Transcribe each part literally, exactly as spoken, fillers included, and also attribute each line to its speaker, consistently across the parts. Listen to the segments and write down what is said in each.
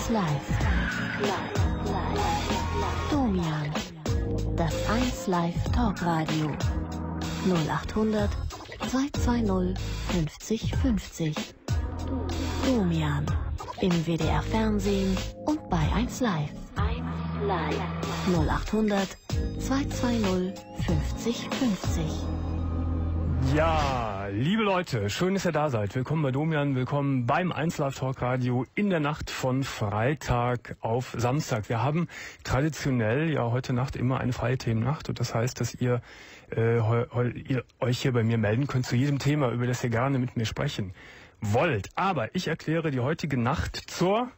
Speaker 1: eins Live. Domian. Das eins Live Talkradio. null achthundert zweihundertzweißig fünfzig fünfzig. Domian. Im W D R Fernsehen und bei eins Live. eins Live. null achthundert zweihundertzweißig fünfzig fünfzig.
Speaker 2: Ja, liebe Leute, schön, dass ihr da seid. Willkommen bei Domian, willkommen beim eins Live Talkradio in der Nacht von Freitag auf Samstag. Wir haben traditionell ja heute Nacht immer eine freie Themennacht und das heißt, dass ihr, äh, heu, heu, ihr euch hier bei mir melden könnt zu jedem Thema, über das ihr gerne mit mir sprechen wollt. Aber ich erkläre die heutige Nacht zur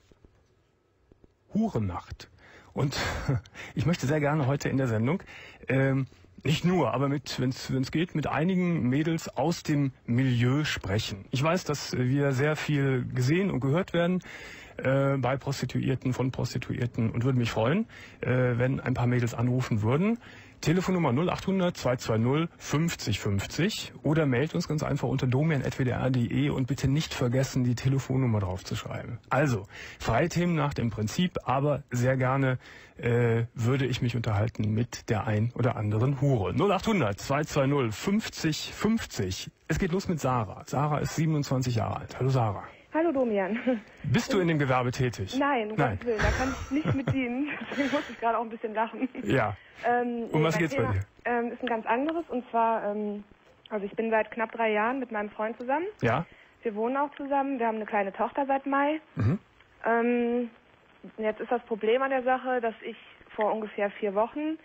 Speaker 2: Hurennacht. Und ich möchte sehr gerne heute in der Sendung ähm, nicht nur, aber mit, wenn es geht, mit einigen Mädels aus dem Milieu sprechen. Ich weiß, dass wir sehr viel gesehen und gehört werden äh, bei Prostituierten, von Prostituierten und würde mich freuen, äh, wenn ein paar Mädels anrufen würden. Telefonnummer null achthundert zweihundertzweißig fünfzig fünfzig oder meldet uns ganz einfach unter domian at w d r punkt d e und bitte nicht vergessen, die Telefonnummer drauf zu schreiben. Also, freie Themennacht im Prinzip, aber sehr gerne äh, würde ich mich unterhalten mit der ein oder anderen Hure. null achthundert zweihundertzweißig fünfzig fünfzig. Es geht los mit Sarah. Sarah ist siebenundzwanzig Jahre alt. Hallo Sarah.
Speaker 3: Hallo Domian.
Speaker 2: Bist du in dem Gewerbe tätig?
Speaker 3: Nein, um Gottes Willen, da kann ich nicht mit dienen. Deswegen muss ich gerade auch ein bisschen lachen.
Speaker 2: Ja.
Speaker 3: Ähm,
Speaker 2: um was
Speaker 3: mein
Speaker 2: geht's
Speaker 3: Thema,
Speaker 2: bei dir?
Speaker 3: Ähm, ist ein ganz anderes und zwar, ähm, also ich bin seit knapp drei Jahren mit meinem Freund zusammen.
Speaker 2: Ja.
Speaker 3: Wir wohnen auch zusammen, wir haben eine kleine Tochter seit Mai.
Speaker 2: Mhm.
Speaker 3: Ähm, jetzt ist das Problem an der Sache, dass ich vor ungefähr vier Wochen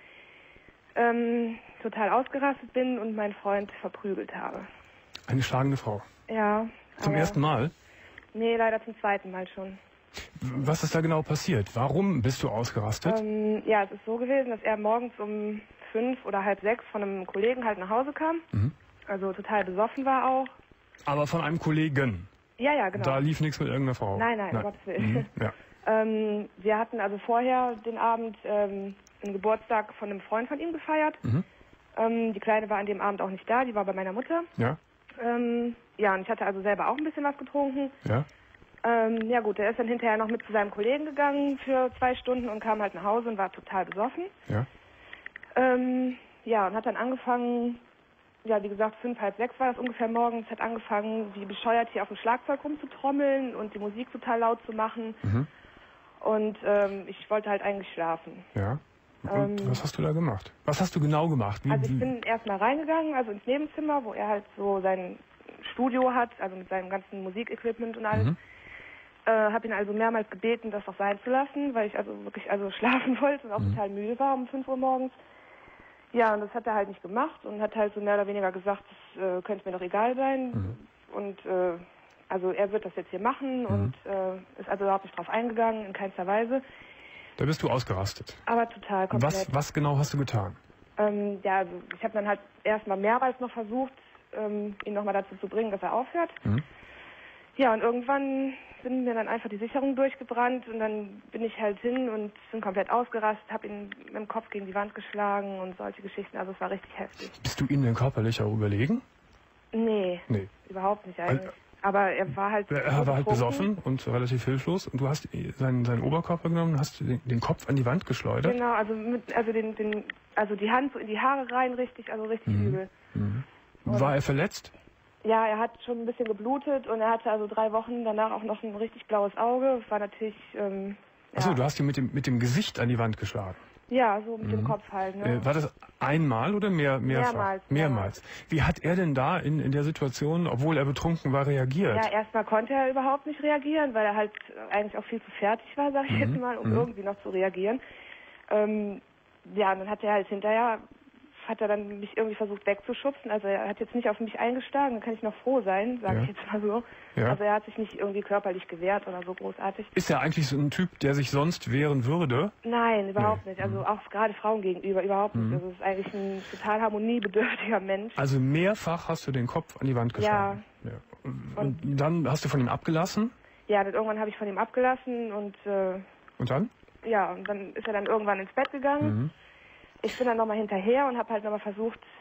Speaker 3: ähm, total ausgerastet bin und meinen Freund verprügelt habe.
Speaker 2: Eine schlagende Frau.
Speaker 3: Ja.
Speaker 2: Zum ersten Mal?
Speaker 3: Nee, leider zum zweiten Mal schon.
Speaker 2: Was ist da genau passiert? Warum bist du ausgerastet?
Speaker 3: Ähm, ja, es ist so gewesen, dass er morgens um fünf oder halb sechs von einem Kollegen halt nach Hause kam. Mhm. Also total besoffen war auch.
Speaker 2: Aber von einem Kollegen?
Speaker 3: Ja, ja, genau.
Speaker 2: Da lief nichts mit irgendeiner Frau?
Speaker 3: Nein, nein,
Speaker 2: nein.
Speaker 3: um Gottes Willen.
Speaker 2: Mhm. Ja.
Speaker 3: ähm, wir hatten also vorher den Abend ähm, einen Geburtstag von einem Freund von ihm gefeiert. Mhm. Ähm, die Kleine war an dem Abend auch nicht da, die war bei meiner Mutter.
Speaker 2: Ja.
Speaker 3: Ähm, ja, und ich hatte also selber auch ein bisschen was getrunken.
Speaker 2: Ja.
Speaker 3: Ähm, ja gut, er ist dann hinterher noch mit zu seinem Kollegen gegangen für zwei Stunden und kam halt nach Hause und war total besoffen.
Speaker 2: Ja.
Speaker 3: Ähm, ja, und hat dann angefangen, ja wie gesagt, fünf, halb sechs war das ungefähr morgens, hat angefangen, wie bescheuert hier auf dem Schlagzeug rumzutrommeln und die Musik total laut zu machen. Mhm. Und ähm, ich wollte halt eigentlich schlafen.
Speaker 2: Ja. Und ähm, was hast du da gemacht? Was hast du genau gemacht? Wie,
Speaker 3: also ich bin erstmal reingegangen, also ins Nebenzimmer, wo er halt so sein Studio hat, also mit seinem ganzen Musikequipment und alles. Mhm. Äh, habe ihn also mehrmals gebeten, das doch sein zu lassen, weil ich also wirklich also schlafen wollte und auch mhm. total müde war um fünf Uhr morgens. Ja, und das hat er halt nicht gemacht und hat halt so mehr oder weniger gesagt, das äh, könnte mir doch egal sein. Mhm. Und äh, also er wird das jetzt hier machen mhm. und äh, ist also überhaupt nicht drauf eingegangen, in keinster Weise.
Speaker 2: Da bist du ausgerastet.
Speaker 3: Aber total komplett.
Speaker 2: Was, was genau hast du getan?
Speaker 3: Ähm, ja, also ich habe dann halt erstmal mehrmals noch versucht, ähm, ihn nochmal dazu zu bringen, dass er aufhört. Mhm. Ja, und irgendwann sind mir dann einfach die Sicherungen durchgebrannt und dann bin ich halt hin und bin komplett ausgerastet, habe ihn mit dem Kopf gegen die Wand geschlagen und solche Geschichten. Also es war richtig heftig.
Speaker 2: Bist du ihm denn körperlich auch überlegen?
Speaker 3: Nee, nee. Überhaupt nicht eigentlich. Also, aber er war halt
Speaker 2: Er war halt besoffen und relativ hilflos und du hast seinen, seinen Oberkörper genommen und hast den, den Kopf an die Wand geschleudert?
Speaker 3: Genau, also mit, also den, den, also die Hand so in die Haare rein, richtig, also richtig mhm. übel.
Speaker 2: Mhm. War er verletzt?
Speaker 3: Ja, er hat schon ein bisschen geblutet und er hatte also drei Wochen danach auch noch ein richtig blaues Auge. Das war natürlich, ähm, ja.
Speaker 2: Achso, du hast ihn mit dem, mit dem Gesicht an die Wand geschlagen?
Speaker 3: Ja, so mit mhm. dem Kopf halt. Ne?
Speaker 2: Äh, war das einmal oder mehr, mehrfach?
Speaker 3: Mehrmals.
Speaker 2: Mehrmals. Wie hat er denn da in, in der Situation, obwohl er betrunken war, reagiert?
Speaker 3: Ja, erstmal konnte er überhaupt nicht reagieren, weil er halt eigentlich auch viel zu fertig war, sag ich mhm. jetzt mal, um mhm. irgendwie noch zu reagieren. Ähm, ja, und dann hat er halt hinterher, hat er dann mich irgendwie versucht wegzuschubsen. Also er hat jetzt nicht auf mich eingeschlagen, da kann ich noch froh sein, sage
Speaker 2: ja.
Speaker 3: ich jetzt mal so. Ja. Also er hat sich nicht irgendwie körperlich gewehrt oder so großartig.
Speaker 2: Ist er eigentlich so ein Typ, der sich sonst wehren würde?
Speaker 3: Nein, überhaupt nee. nicht. Also mhm. auch gerade Frauen gegenüber, überhaupt nicht. Mhm. Also es ist eigentlich ein total harmoniebedürftiger Mensch.
Speaker 2: Also mehrfach hast du den Kopf an die Wand geschlagen? Ja. ja. Und, und dann hast du von ihm abgelassen?
Speaker 3: Ja, dann irgendwann habe ich von ihm abgelassen und... Äh,
Speaker 2: und dann?
Speaker 3: Ja, und dann ist er dann irgendwann ins Bett gegangen. Mhm. Ich bin dann nochmal hinterher und habe halt nochmal versucht,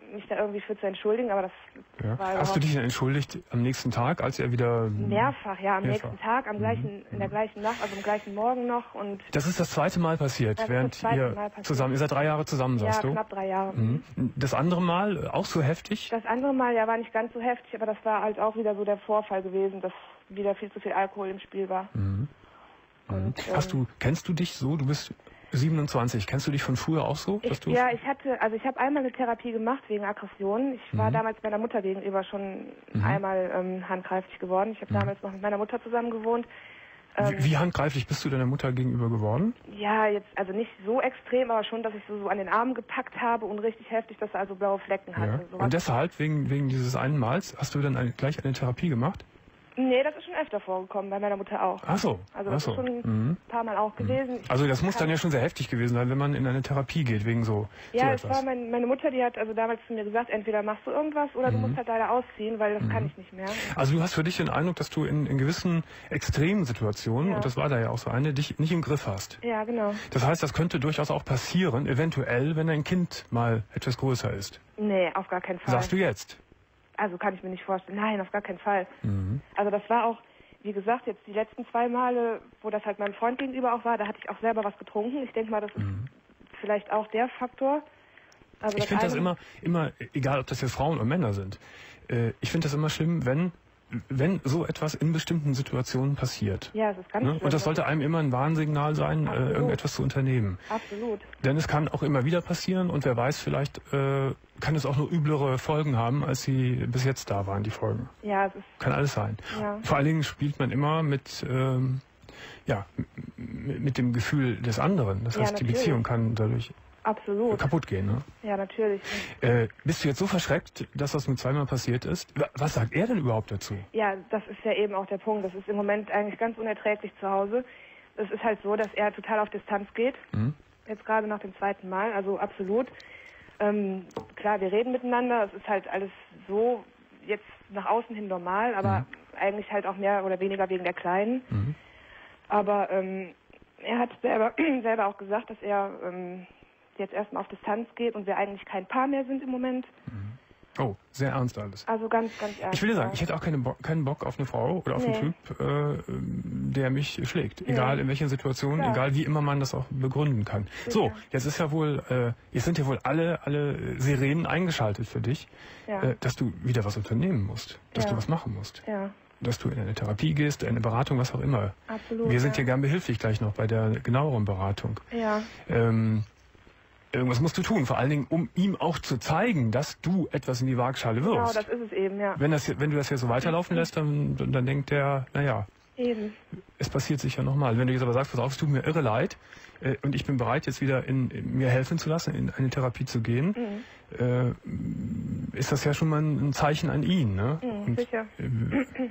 Speaker 3: mich da irgendwie für zu entschuldigen, aber das
Speaker 2: ja.
Speaker 3: war
Speaker 2: Hast du dich denn entschuldigt am nächsten Tag, als er wieder...
Speaker 3: Mehrfach, ja, am
Speaker 2: mehrfach.
Speaker 3: nächsten Tag, am gleichen,
Speaker 2: mhm.
Speaker 3: in der gleichen Nacht, also am gleichen Morgen noch. Und
Speaker 2: das ist das zweite Mal passiert,
Speaker 3: das
Speaker 2: während
Speaker 3: ist das zweite
Speaker 2: ihr
Speaker 3: Mal passiert.
Speaker 2: zusammen, ihr seid drei Jahre zusammen, sagst
Speaker 3: ja,
Speaker 2: du?
Speaker 3: Ja, knapp drei Jahre.
Speaker 2: Mhm. Das andere Mal auch so heftig?
Speaker 3: Das andere Mal, ja, war nicht ganz so heftig, aber das war halt auch wieder so der Vorfall gewesen, dass wieder viel zu viel Alkohol im Spiel war.
Speaker 2: Mhm. Und, Hast
Speaker 3: ähm,
Speaker 2: du, kennst du dich so, du bist siebenundzwanzig, kennst du dich von früher auch so?
Speaker 3: Ich,
Speaker 2: dass du
Speaker 3: ja, ich hatte, also ich habe einmal eine Therapie gemacht wegen Aggression. Ich
Speaker 2: mhm.
Speaker 3: war damals meiner Mutter gegenüber schon
Speaker 2: mhm.
Speaker 3: einmal ähm, handgreiflich geworden. Ich habe mhm. damals noch mit meiner Mutter zusammen gewohnt.
Speaker 2: Ähm, wie, wie handgreiflich bist du deiner Mutter gegenüber geworden?
Speaker 3: Ja, jetzt also nicht so extrem, aber schon, dass ich so, so an den Arm gepackt habe und richtig heftig, dass er also blaue Flecken hatte.
Speaker 2: Ja. Und deshalb, wegen, wegen dieses einen Mals, hast du dann eine, gleich eine Therapie gemacht?
Speaker 3: Nee, das ist schon öfter vorgekommen, bei meiner Mutter auch.
Speaker 2: Ach so.
Speaker 3: Also das
Speaker 2: Ach so.
Speaker 3: ist schon ein
Speaker 2: mhm.
Speaker 3: paar Mal auch gewesen.
Speaker 2: Also das muss dann ja schon sehr heftig gewesen sein, wenn man in eine Therapie geht, wegen so,
Speaker 3: ja,
Speaker 2: so
Speaker 3: es
Speaker 2: etwas.
Speaker 3: war mein, meine Mutter, die hat also damals zu mir gesagt, entweder machst du irgendwas oder mhm. du musst halt leider ausziehen, weil das mhm. kann ich nicht mehr.
Speaker 2: Also du hast für dich den Eindruck, dass du in, in gewissen extremen Situationen,
Speaker 3: ja.
Speaker 2: und das war da ja auch so eine, dich nicht im Griff hast.
Speaker 3: Ja, genau.
Speaker 2: Das heißt, das könnte durchaus auch passieren, eventuell, wenn dein Kind mal etwas größer ist.
Speaker 3: Nee, auf gar keinen Fall.
Speaker 2: Sagst du jetzt?
Speaker 3: Also kann ich mir nicht vorstellen. Nein, auf gar keinen Fall.
Speaker 2: Mhm.
Speaker 3: Also das war auch, wie gesagt, jetzt die letzten zwei Male, wo das halt meinem Freund gegenüber auch war, da hatte ich auch selber was getrunken. Ich denke mal, das ist mhm. vielleicht auch der Faktor. Also
Speaker 2: ich finde das immer, immer, egal ob das jetzt Frauen oder Männer sind, äh, ich finde das immer schlimm, wenn wenn so etwas in bestimmten Situationen passiert.
Speaker 3: Ja, es ist ganz
Speaker 2: ne?
Speaker 3: schlimm.
Speaker 2: Und das sollte einem immer ein Warnsignal sein, äh, irgendetwas zu unternehmen.
Speaker 3: Absolut.
Speaker 2: Denn es kann auch immer wieder passieren und wer weiß, vielleicht äh, kann es auch nur üblere Folgen haben, als sie bis jetzt da waren, die Folgen.
Speaker 3: Ja, es ist...
Speaker 2: Kann alles sein.
Speaker 3: Ja.
Speaker 2: Vor allen Dingen spielt man immer mit, ähm, ja, mit dem Gefühl des anderen. Das
Speaker 3: ja,
Speaker 2: heißt,
Speaker 3: natürlich.
Speaker 2: die Beziehung kann dadurch
Speaker 3: Absolut.
Speaker 2: kaputt gehen. Ne?
Speaker 3: Ja, natürlich.
Speaker 2: Äh, bist du jetzt so verschreckt, dass das mit zweimal passiert ist? Was sagt er denn überhaupt dazu?
Speaker 3: Ja, das ist ja eben auch der Punkt. Das ist im Moment eigentlich ganz unerträglich zu Hause. Es ist halt so, dass er total auf Distanz geht. Mhm. Jetzt gerade nach dem zweiten Mal, also absolut. Ähm, klar, wir reden miteinander. Es ist halt alles so jetzt nach außen hin normal, aber mhm. eigentlich halt auch mehr oder weniger wegen der Kleinen. Mhm. Aber ähm, er hat selber, selber auch gesagt, dass er ähm, jetzt erstmal auf Distanz geht und wir eigentlich kein Paar mehr sind im Moment.
Speaker 2: Mhm. Oh, sehr ernst alles.
Speaker 3: Also ganz, ganz ernst.
Speaker 2: Ich will dir sagen, ich hätte auch keine Bo keinen Bock auf eine Frau oder auf nee. einen Typ, äh, der mich schlägt. Nee. Egal in welcher Situation, ja. egal wie immer man das auch begründen kann. Sicher. So, jetzt ist ja wohl, äh, jetzt sind ja wohl alle, alle Sirenen eingeschaltet für dich, ja. äh, dass du wieder was unternehmen musst, dass
Speaker 3: ja.
Speaker 2: du was machen musst.
Speaker 3: Ja.
Speaker 2: Dass du in eine Therapie gehst, eine Beratung, was auch immer.
Speaker 3: Absolut.
Speaker 2: Wir sind
Speaker 3: ja.
Speaker 2: dir gern behilflich gleich noch bei der genaueren Beratung.
Speaker 3: Ja.
Speaker 2: Ähm, Irgendwas musst du tun, vor allen Dingen, um ihm auch zu zeigen, dass du etwas in die Waagschale wirfst.
Speaker 3: Genau, das ist es eben, ja.
Speaker 2: Wenn, das, wenn du das hier so weiterlaufen lässt, dann, dann denkt der, naja,
Speaker 3: eben.
Speaker 2: Es passiert sicher nochmal. Wenn du jetzt aber sagst, pass auf, es tut mir irre leid äh, und ich bin bereit, jetzt wieder in, in mir helfen zu lassen, in eine Therapie zu gehen, mhm. äh, ist das ja schon mal ein Zeichen an ihn. Ne?
Speaker 3: Mhm,
Speaker 2: und,
Speaker 3: sicher.
Speaker 2: Äh,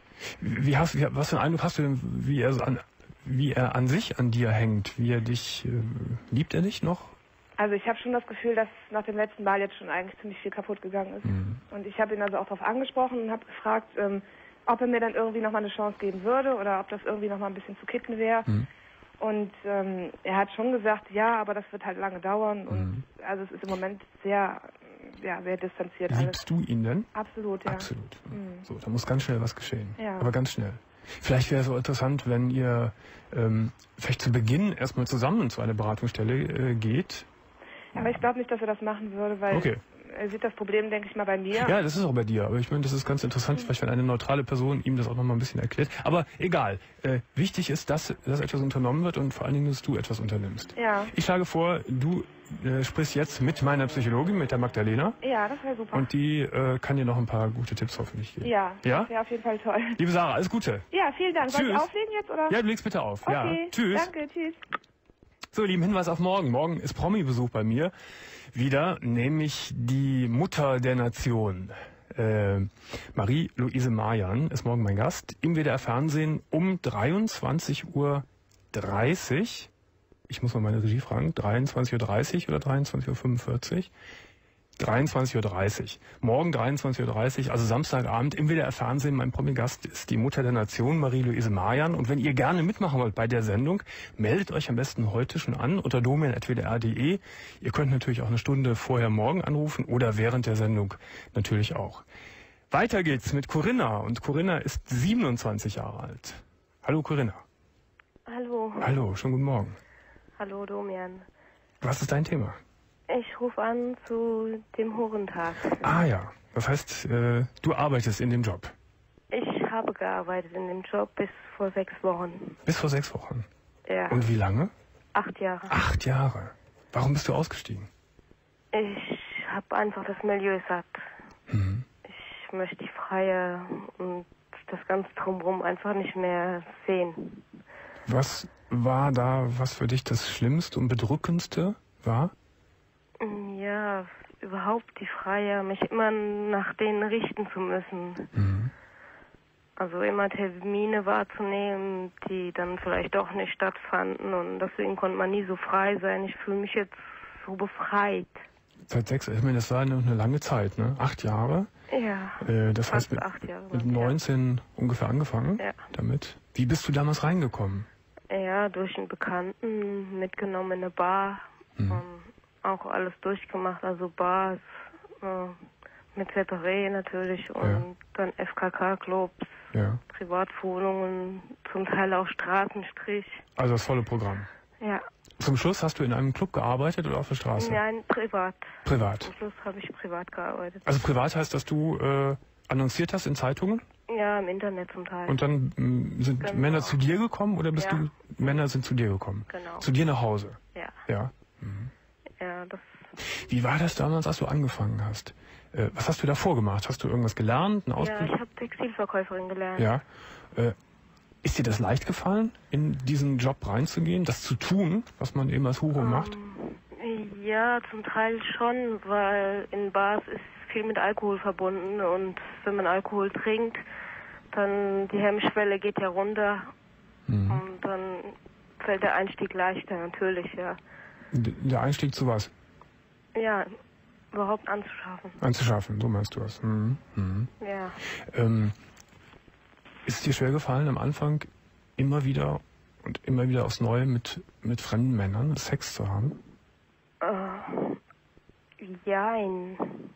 Speaker 2: wie hast, wie, was für einen Eindruck hast du denn, wie er, so an, wie er an sich an dir hängt? Wie er dich, äh, liebt er dich noch?
Speaker 3: Also ich habe schon das Gefühl, dass nach dem letzten Mal jetzt schon eigentlich ziemlich viel kaputt gegangen ist. Mhm. Und ich habe ihn also auch darauf angesprochen und habe gefragt, ähm, ob er mir dann irgendwie nochmal eine Chance geben würde oder ob das irgendwie nochmal ein bisschen zu kitten wäre. Mhm. Und ähm, er hat schon gesagt, ja, aber das wird halt lange dauern. Und mhm. also es ist im Moment sehr, ja, sehr distanziert.
Speaker 2: Liebst
Speaker 3: alles.
Speaker 2: du ihn denn?
Speaker 3: Absolut, ja.
Speaker 2: Absolut.
Speaker 3: Mhm.
Speaker 2: So, da muss ganz schnell was geschehen.
Speaker 3: Ja.
Speaker 2: Aber ganz schnell. Vielleicht wäre es so interessant, wenn ihr ähm, vielleicht zu Beginn erstmal zusammen zu einer Beratungsstelle äh, geht.
Speaker 3: Aber ich glaube nicht, dass er das machen würde, weil
Speaker 2: okay.
Speaker 3: er sieht das Problem, denke ich mal, bei mir.
Speaker 2: Ja, das ist auch bei dir. Aber ich meine, das ist ganz interessant, mhm. vielleicht wenn eine neutrale Person ihm das auch nochmal ein bisschen erklärt. Aber egal. Äh, wichtig ist, dass, dass etwas unternommen wird und vor allen Dingen, dass du etwas unternimmst.
Speaker 3: Ja.
Speaker 2: Ich schlage vor, du äh, sprichst jetzt mit meiner Psychologin, mit der Magdalena.
Speaker 3: Ja, das wäre super.
Speaker 2: Und die äh, kann dir noch ein paar gute Tipps hoffentlich geben.
Speaker 3: Ja,
Speaker 2: ja?
Speaker 3: das wäre auf jeden Fall toll.
Speaker 2: Liebe Sarah, alles Gute.
Speaker 3: Ja, vielen Dank. Soll
Speaker 2: Tschüss.
Speaker 3: ich auflegen jetzt, oder?
Speaker 2: Ja, du legst bitte auf.
Speaker 3: Okay,
Speaker 2: ja. Tschüss.
Speaker 3: Danke, tschüss.
Speaker 2: So, ihr Lieben, Hinweis auf morgen. Morgen ist Promi-Besuch bei mir wieder, nämlich die Mutter der Nation. Äh, Marie-Louise Mayan ist morgen mein Gast im W D R Fernsehen um dreiundzwanzig Uhr dreißig. Ich muss mal meine Regie fragen, dreiundzwanzig Uhr dreißig oder dreiundzwanzig Uhr fünfundvierzig. dreiundzwanzig Uhr dreißig. Morgen dreiundzwanzig Uhr dreißig, also Samstagabend im W D R-Fernsehen. Mein Promi-Gast ist die Mutter der Nation, Marie-Louise Marian. Und wenn ihr gerne mitmachen wollt bei der Sendung, meldet euch am besten heute schon an unter domian at w d r punkt d e. Ihr könnt natürlich auch eine Stunde vorher morgen anrufen oder während der Sendung natürlich auch. Weiter geht's mit Corinna. Und Corinna ist siebenundzwanzig Jahre alt. Hallo Corinna.
Speaker 4: Hallo.
Speaker 2: Hallo, schönen guten Morgen.
Speaker 4: Hallo Domian.
Speaker 2: Was ist dein Thema?
Speaker 4: Ich rufe an zu dem Hurentag.
Speaker 2: Ah ja, das heißt, äh, du arbeitest in dem Job.
Speaker 4: Ich habe gearbeitet in dem Job bis vor sechs Wochen.
Speaker 2: Bis vor sechs Wochen?
Speaker 4: Ja.
Speaker 2: Und wie lange?
Speaker 4: Acht Jahre.
Speaker 2: Acht Jahre. Warum bist du ausgestiegen?
Speaker 4: Ich habe einfach das Milieu satt.
Speaker 2: Mhm.
Speaker 4: Ich möchte die Freie und das Ganze drumherum einfach nicht mehr sehen.
Speaker 2: Was war da, was für dich das Schlimmste und Bedrückendste war?
Speaker 4: Ja, überhaupt die Freie, mich immer nach denen richten zu müssen.
Speaker 2: Mhm.
Speaker 4: Also immer Termine wahrzunehmen, die dann vielleicht doch nicht stattfanden und deswegen konnte man nie so frei sein. Ich fühle mich jetzt so befreit.
Speaker 2: Seit sechs, ich meine, das war eine lange Zeit, ne? Acht Jahre.
Speaker 4: Ja.
Speaker 2: Äh, das heißt mit,
Speaker 4: acht Jahre
Speaker 2: mit
Speaker 4: lang,
Speaker 2: neunzehn ja. ungefähr angefangen
Speaker 4: ja.
Speaker 2: damit. Wie bist du damals reingekommen?
Speaker 4: Ja, durch einen Bekannten mitgenommen in eine Bar.
Speaker 2: Mhm.
Speaker 4: Ähm, auch alles durchgemacht, also Bars äh, mit Separé natürlich und
Speaker 2: Ja.
Speaker 4: dann F K K-Clubs,
Speaker 2: Ja.
Speaker 4: Privatwohnungen, zum Teil auch Straßenstrich.
Speaker 2: Also das volle Programm.
Speaker 4: Ja.
Speaker 2: Zum Schluss hast du in einem Club gearbeitet oder auf der Straße?
Speaker 4: Nein, privat.
Speaker 2: Privat.
Speaker 4: Zum Schluss habe ich privat gearbeitet.
Speaker 2: Also privat heißt, dass du äh, annonciert hast in Zeitungen?
Speaker 4: Ja, im Internet zum Teil.
Speaker 2: Und dann mh, sind
Speaker 4: Genau.
Speaker 2: Männer zu dir gekommen oder bist
Speaker 4: Ja.
Speaker 2: du, Männer sind zu dir gekommen?
Speaker 4: Genau.
Speaker 2: Zu dir nach Hause?
Speaker 4: Ja.
Speaker 2: Ja. Mhm.
Speaker 4: Ja, das.
Speaker 2: Wie war das damals, als du angefangen hast? Äh, was hast du davor gemacht? Hast du irgendwas gelernt? Eine
Speaker 4: Ja,
Speaker 2: Ausbildung?
Speaker 4: ich habe Textilverkäuferin gelernt.
Speaker 2: Ja. Äh, ist dir das leicht gefallen, in diesen Job reinzugehen, das zu tun, was man eben als Hure
Speaker 4: Ähm,
Speaker 2: macht?
Speaker 4: Ja, zum Teil schon, weil in Bars ist viel mit Alkohol verbunden und wenn man Alkohol trinkt, dann die Hemmschwelle geht ja runter
Speaker 2: Mhm.
Speaker 4: und dann fällt der Einstieg leichter, natürlich, ja.
Speaker 2: D- Der Einstieg zu was?
Speaker 4: Ja, überhaupt anzuschaffen.
Speaker 2: Anzuschaffen, so meinst du es. Mhm. Mhm.
Speaker 4: Ja.
Speaker 2: Ähm, ist es dir schwer gefallen, am Anfang immer wieder und immer wieder aufs Neue mit, mit fremden Männern Sex zu haben?
Speaker 4: Äh, jein.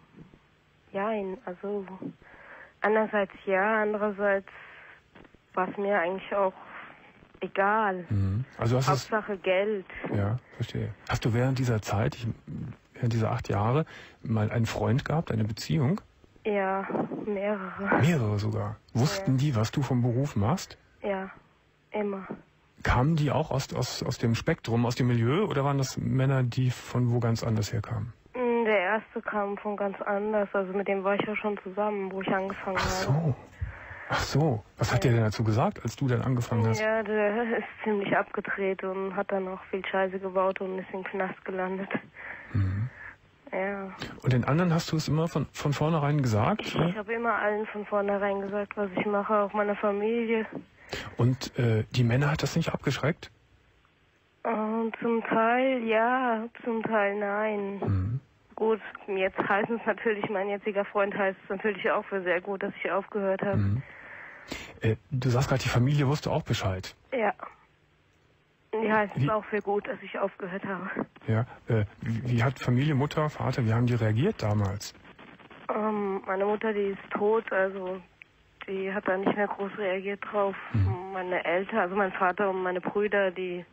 Speaker 4: Jein, also einerseits ja, andererseits war es mir eigentlich auch egal.
Speaker 2: Mhm. Also hast es,
Speaker 4: Hauptsache Geld.
Speaker 2: ja, verstehe. Hast du während dieser Zeit, ich, während dieser acht Jahre, mal einen Freund gehabt, eine Beziehung?
Speaker 4: Ja, mehrere.
Speaker 2: Mehrere sogar. Wussten
Speaker 4: Ja.
Speaker 2: die, was du vom Beruf machst?
Speaker 4: Ja, immer.
Speaker 2: Kamen die auch aus, aus, aus dem Spektrum, aus dem Milieu, oder waren das Männer, die von wo ganz anders herkamen?
Speaker 4: Mm, Der erste kam von ganz anders, also mit dem war ich ja schon zusammen, wo ich angefangen
Speaker 2: Ach
Speaker 4: habe.
Speaker 2: so. Ach so. Was hat der denn dazu gesagt, als du dann angefangen hast?
Speaker 4: Ja, der ist ziemlich abgedreht und hat dann auch viel Scheiße gebaut und ist im Knast gelandet.
Speaker 2: Mhm.
Speaker 4: Ja.
Speaker 2: Und den anderen hast du es immer von, von vornherein gesagt?
Speaker 4: Ich,
Speaker 2: ne?
Speaker 4: ich habe immer allen von vornherein gesagt, was ich mache, auch meiner Familie.
Speaker 2: Und äh, die Männer hat das nicht abgeschreckt?
Speaker 4: Und zum Teil ja, zum Teil nein.
Speaker 2: Mhm.
Speaker 4: Gut, jetzt heißt es natürlich, mein jetziger Freund heißt es natürlich auch für sehr gut, dass ich aufgehört habe.
Speaker 2: Mhm. Äh, du sagst gerade, die Familie wusste auch Bescheid.
Speaker 4: Ja. Die heißt es
Speaker 2: Wie-
Speaker 4: auch für gut, dass ich aufgehört habe.
Speaker 2: Ja. Äh, wie, wie hat Familie, Mutter, Vater, wie haben die reagiert damals?
Speaker 4: Ähm, meine Mutter, die ist tot, also die hat da nicht mehr groß reagiert drauf.
Speaker 2: Mhm.
Speaker 4: Meine Eltern, also mein Vater und meine Brüder, die,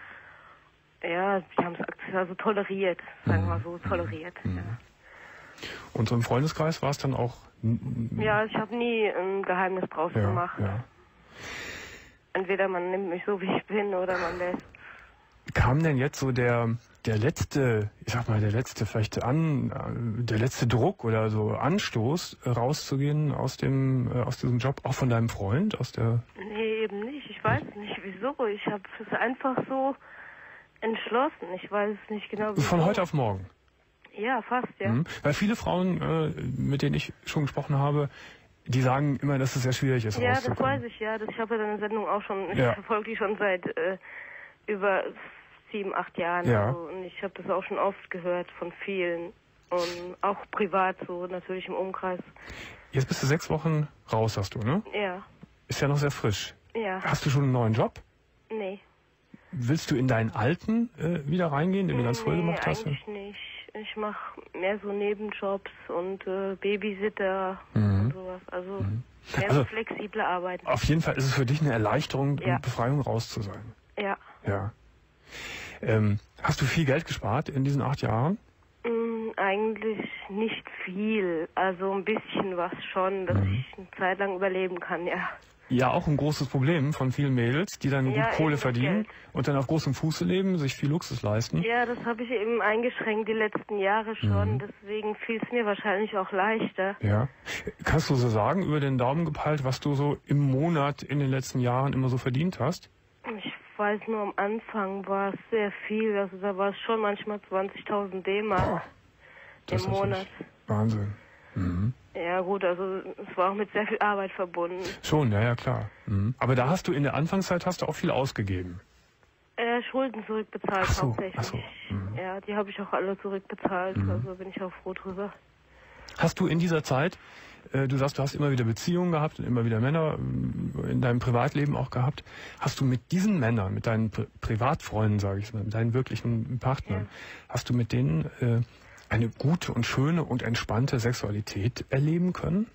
Speaker 4: ja, die haben es also toleriert, sagen wir mal so, toleriert.
Speaker 2: Mhm. Und so im Freundeskreis war es dann auch...
Speaker 4: Ja, ja ich habe nie ein Geheimnis draus
Speaker 2: ja,
Speaker 4: gemacht.
Speaker 2: ja.
Speaker 4: Entweder man nimmt mich so, wie ich bin, oder man lässt.
Speaker 2: Kam denn jetzt so der der letzte, ich sag mal, der letzte vielleicht an, äh, der letzte Druck oder so Anstoß äh, rauszugehen aus dem äh, aus diesem Job, auch von deinem Freund, aus der...
Speaker 4: Nee, eben nicht. Ich weiß nicht, wieso. Ich habe es einfach so entschlossen. Ich weiß es nicht genau, wieso.
Speaker 2: Von heute auf morgen.
Speaker 4: Ja, fast, ja.
Speaker 2: Mhm. Weil viele Frauen, äh, mit denen ich schon gesprochen habe, die sagen immer, dass es sehr schwierig ist,
Speaker 4: Ja, das
Speaker 2: rauszukommen.
Speaker 4: weiß ich, ja. Das, ich habe ja deine Sendung auch schon, ich
Speaker 2: Ja.
Speaker 4: verfolge die schon seit äh, über sieben, acht Jahren.
Speaker 2: Ja.
Speaker 4: Also, und ich habe das auch schon oft gehört von vielen. Und auch privat so, natürlich im Umkreis.
Speaker 2: Jetzt bist du sechs Wochen raus, hast du, ne?
Speaker 4: Ja.
Speaker 2: Ist ja noch sehr frisch.
Speaker 4: Ja.
Speaker 2: Hast du schon einen neuen Job?
Speaker 4: Nee.
Speaker 2: Willst du in deinen alten äh, wieder reingehen, den du ganz früher
Speaker 4: nee,
Speaker 2: gemacht hast?
Speaker 4: eigentlich nicht. Ich mache mehr so Nebenjobs und äh, Babysitter
Speaker 2: Mhm.
Speaker 4: und sowas. Also
Speaker 2: Mhm.
Speaker 4: mehr
Speaker 2: Also-
Speaker 4: so flexible Arbeiten.
Speaker 2: Auf jeden Fall ist es für dich eine Erleichterung
Speaker 4: Ja.
Speaker 2: und Befreiung, raus zu sein.
Speaker 4: Ja.
Speaker 2: Ja. Ähm, hast du viel Geld gespart in diesen acht Jahren?
Speaker 4: Mm, eigentlich nicht viel. Also ein bisschen was schon, dass
Speaker 2: Mhm.
Speaker 4: ich eine Zeit lang überleben kann, ja.
Speaker 2: Ja, auch ein großes Problem von vielen Mädels, die dann
Speaker 4: Ja,
Speaker 2: gut Kohle
Speaker 4: eben das
Speaker 2: verdienen
Speaker 4: Geld.
Speaker 2: und dann auf großem Fuße leben, sich viel Luxus leisten.
Speaker 4: Ja, das habe ich eben eingeschränkt die letzten Jahre schon.
Speaker 2: Mhm.
Speaker 4: Deswegen fiel es mir wahrscheinlich auch leichter.
Speaker 2: Ja. Kannst du so sagen, über den Daumen gepeilt, was du so im Monat in den letzten Jahren immer so verdient hast?
Speaker 4: Ich weiß nur, am Anfang war es sehr viel. Also da war es schon manchmal zwanzigtausend D-Mark
Speaker 2: Das
Speaker 4: im
Speaker 2: ist
Speaker 4: Monat.
Speaker 2: natürlich Wahnsinn. Mhm.
Speaker 4: Ja gut, also es war auch mit sehr viel Arbeit verbunden.
Speaker 2: Schon, ja, ja, klar. Mhm. Aber da hast du in der Anfangszeit hast du auch viel ausgegeben.
Speaker 4: Äh, Schulden zurückbezahlt
Speaker 2: Ach so,
Speaker 4: hauptsächlich.
Speaker 2: ach so, mhm.
Speaker 4: Ja, die habe ich auch alle zurückbezahlt.
Speaker 2: Mhm.
Speaker 4: Also bin ich auch froh drüber.
Speaker 2: Hast du in dieser Zeit, äh, du sagst, du hast immer wieder Beziehungen gehabt und immer wieder Männer äh, in deinem Privatleben auch gehabt. Hast du mit diesen Männern, mit deinen Pri Privatfreunden, sage ich mal, mit deinen wirklichen Partnern,
Speaker 4: Ja.
Speaker 2: hast du mit denen äh, eine gute und schöne und entspannte Sexualität erleben können?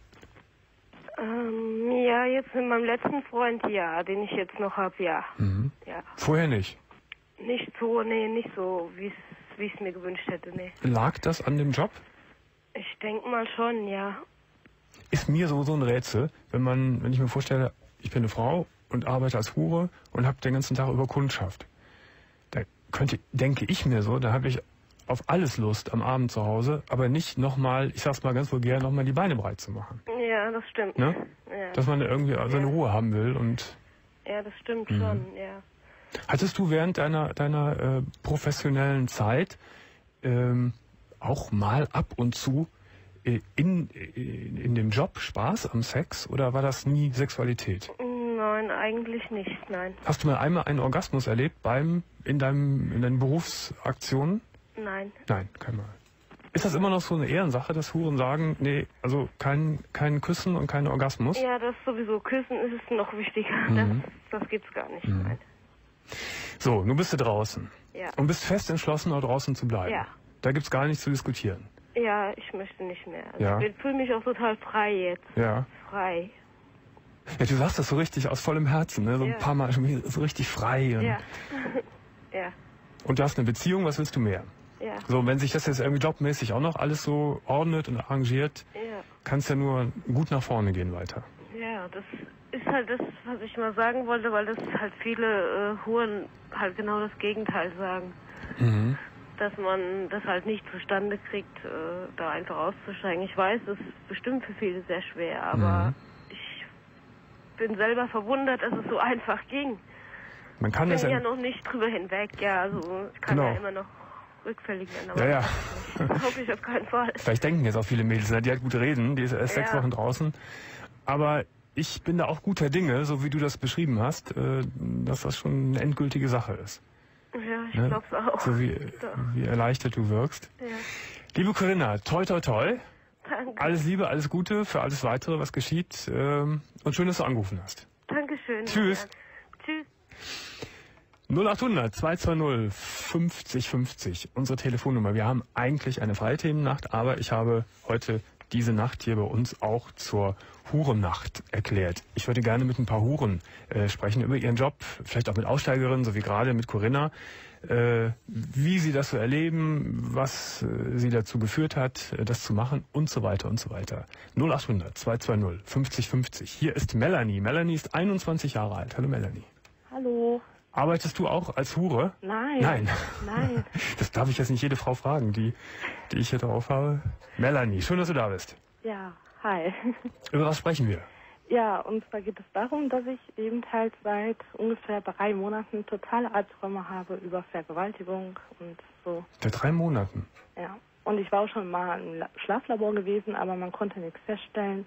Speaker 4: Ähm, ja, jetzt mit meinem letzten Freund, ja, den ich jetzt noch habe, ja.
Speaker 2: Mhm.
Speaker 4: Ja.
Speaker 2: Vorher nicht.
Speaker 4: Nicht so, nee, nicht so, wie es wie ich es mir gewünscht hätte, nee.
Speaker 2: Lag das an dem Job?
Speaker 4: Ich denke mal schon, ja.
Speaker 2: Ist mir so so ein Rätsel, wenn man, wenn ich mir vorstelle, ich bin eine Frau und arbeite als Hure und habe den ganzen Tag über Kundschaft. Da könnte, denke ich mir so, da habe ich auf alles Lust am Abend zu Hause, aber nicht nochmal, ich sag's mal ganz vulgär, nochmal die Beine breit zu machen.
Speaker 4: Ja, das stimmt.
Speaker 2: Ne?
Speaker 4: Ja.
Speaker 2: Dass man irgendwie seine
Speaker 4: Ja.
Speaker 2: Ruhe haben will. Und
Speaker 4: Ja, das stimmt
Speaker 2: Mhm.
Speaker 4: schon, ja.
Speaker 2: hattest du während deiner deiner äh, professionellen Zeit ähm, auch mal ab und zu äh, in, in in dem Job Spaß am Sex oder war das nie Sexualität?
Speaker 4: Nein, eigentlich nicht, nein.
Speaker 2: Hast du mal einmal einen Orgasmus erlebt beim in deinem in deinen Berufsaktionen?
Speaker 4: Nein.
Speaker 2: Nein, kein Mal. Ist das immer noch so eine Ehrensache, dass Huren sagen, nee, also kein kein Küssen und kein Orgasmus?
Speaker 4: Ja, das sowieso. Küssen ist es noch wichtiger.
Speaker 2: Mhm.
Speaker 4: Das, das gibt's gar nicht,
Speaker 2: Mhm.
Speaker 4: nein.
Speaker 2: So, nun bist du draußen
Speaker 4: Ja.
Speaker 2: und bist fest entschlossen, da draußen zu bleiben.
Speaker 4: Ja.
Speaker 2: Da gibt's gar nichts zu diskutieren.
Speaker 4: Ja, ich möchte nicht mehr. Also
Speaker 2: Ja.
Speaker 4: Ich fühle mich auch total frei jetzt.
Speaker 2: Ja.
Speaker 4: Frei.
Speaker 2: Ja, du sagst das so richtig aus vollem Herzen, ne? So ein
Speaker 4: Ja.
Speaker 2: paar Mal schon wieder so richtig frei. Und,
Speaker 4: Ja. ja.
Speaker 2: und du hast eine Beziehung, was willst du mehr?
Speaker 4: Ja.
Speaker 2: So, und wenn sich das jetzt irgendwie jobmäßig auch noch alles so ordnet und arrangiert,
Speaker 4: Ja.
Speaker 2: kann es ja nur gut nach vorne gehen weiter.
Speaker 4: Ja, das ist halt das, was ich mal sagen wollte, weil das halt viele äh, Huren halt genau das Gegenteil sagen.
Speaker 2: Mhm.
Speaker 4: Dass man das halt nicht zustande kriegt, äh, da einfach auszusteigen. Ich weiß, das ist bestimmt für viele sehr schwer, aber
Speaker 2: Mhm.
Speaker 4: ich bin selber verwundert, dass es so einfach ging.
Speaker 2: Man kann
Speaker 4: Ich
Speaker 2: das
Speaker 4: bin
Speaker 2: ja...
Speaker 4: ja noch nicht drüber hinweg, ja, also ich kann
Speaker 2: Genau.
Speaker 4: ja immer noch rückfällig werden, aber
Speaker 2: Ja, ja.
Speaker 4: das weiß ich nicht. Hoffe ich auf keinen Fall.
Speaker 2: Vielleicht denken jetzt auch viele Mädels, ne? Die hat gut reden, die ist erst sechs
Speaker 4: Ja.
Speaker 2: Wochen draußen. Aber ich bin da auch guter Dinge, so wie du das beschrieben hast, äh, dass das schon eine endgültige Sache ist.
Speaker 4: Ja, ich
Speaker 2: Ne?
Speaker 4: glaub's auch.
Speaker 2: So wie,
Speaker 4: Doch.
Speaker 2: wie erleichtert du wirkst.
Speaker 4: Ja,
Speaker 2: Liebe Corinna, toi toi toi.
Speaker 4: danke.
Speaker 2: Alles Liebe, alles Gute für alles Weitere, was geschieht. Ähm, und schön, dass du angerufen hast.
Speaker 4: Dankeschön.
Speaker 2: Tschüss.
Speaker 4: Tschüss.
Speaker 2: null acht hundert zwei zwei null fünfzig fünfzig, unsere Telefonnummer. Wir haben eigentlich eine freie Themennacht, aber ich habe heute diese Nacht hier bei uns auch zur Hurennacht erklärt. Ich würde gerne mit ein paar Huren äh, sprechen über ihren Job, vielleicht auch mit Aussteigerinnen, so wie gerade mit Corinna, äh, wie sie das so erleben, was äh, sie dazu geführt hat, äh, das zu machen und so weiter und so weiter. null acht hundert zwei zwei null fünfzig fünfzig. Hier ist Melanie. Melanie ist einundzwanzig Jahre alt. Hallo Melanie.
Speaker 3: Hallo.
Speaker 2: Arbeitest du auch als Hure?
Speaker 3: Nein.
Speaker 2: Nein.
Speaker 3: Nein.
Speaker 2: Das darf ich jetzt nicht jede Frau fragen, die, die ich hier drauf habe. Melanie, schön, dass du da bist.
Speaker 3: Ja, hi.
Speaker 2: Über was sprechen wir?
Speaker 3: Ja, und zwar geht es darum, dass ich eben halt seit ungefähr drei Monaten totale Albträume habe über Vergewaltigung und so.
Speaker 2: Seit drei Monaten.
Speaker 3: Ja. Und ich war auch schon mal im La- Schlaflabor gewesen, aber man konnte nichts feststellen.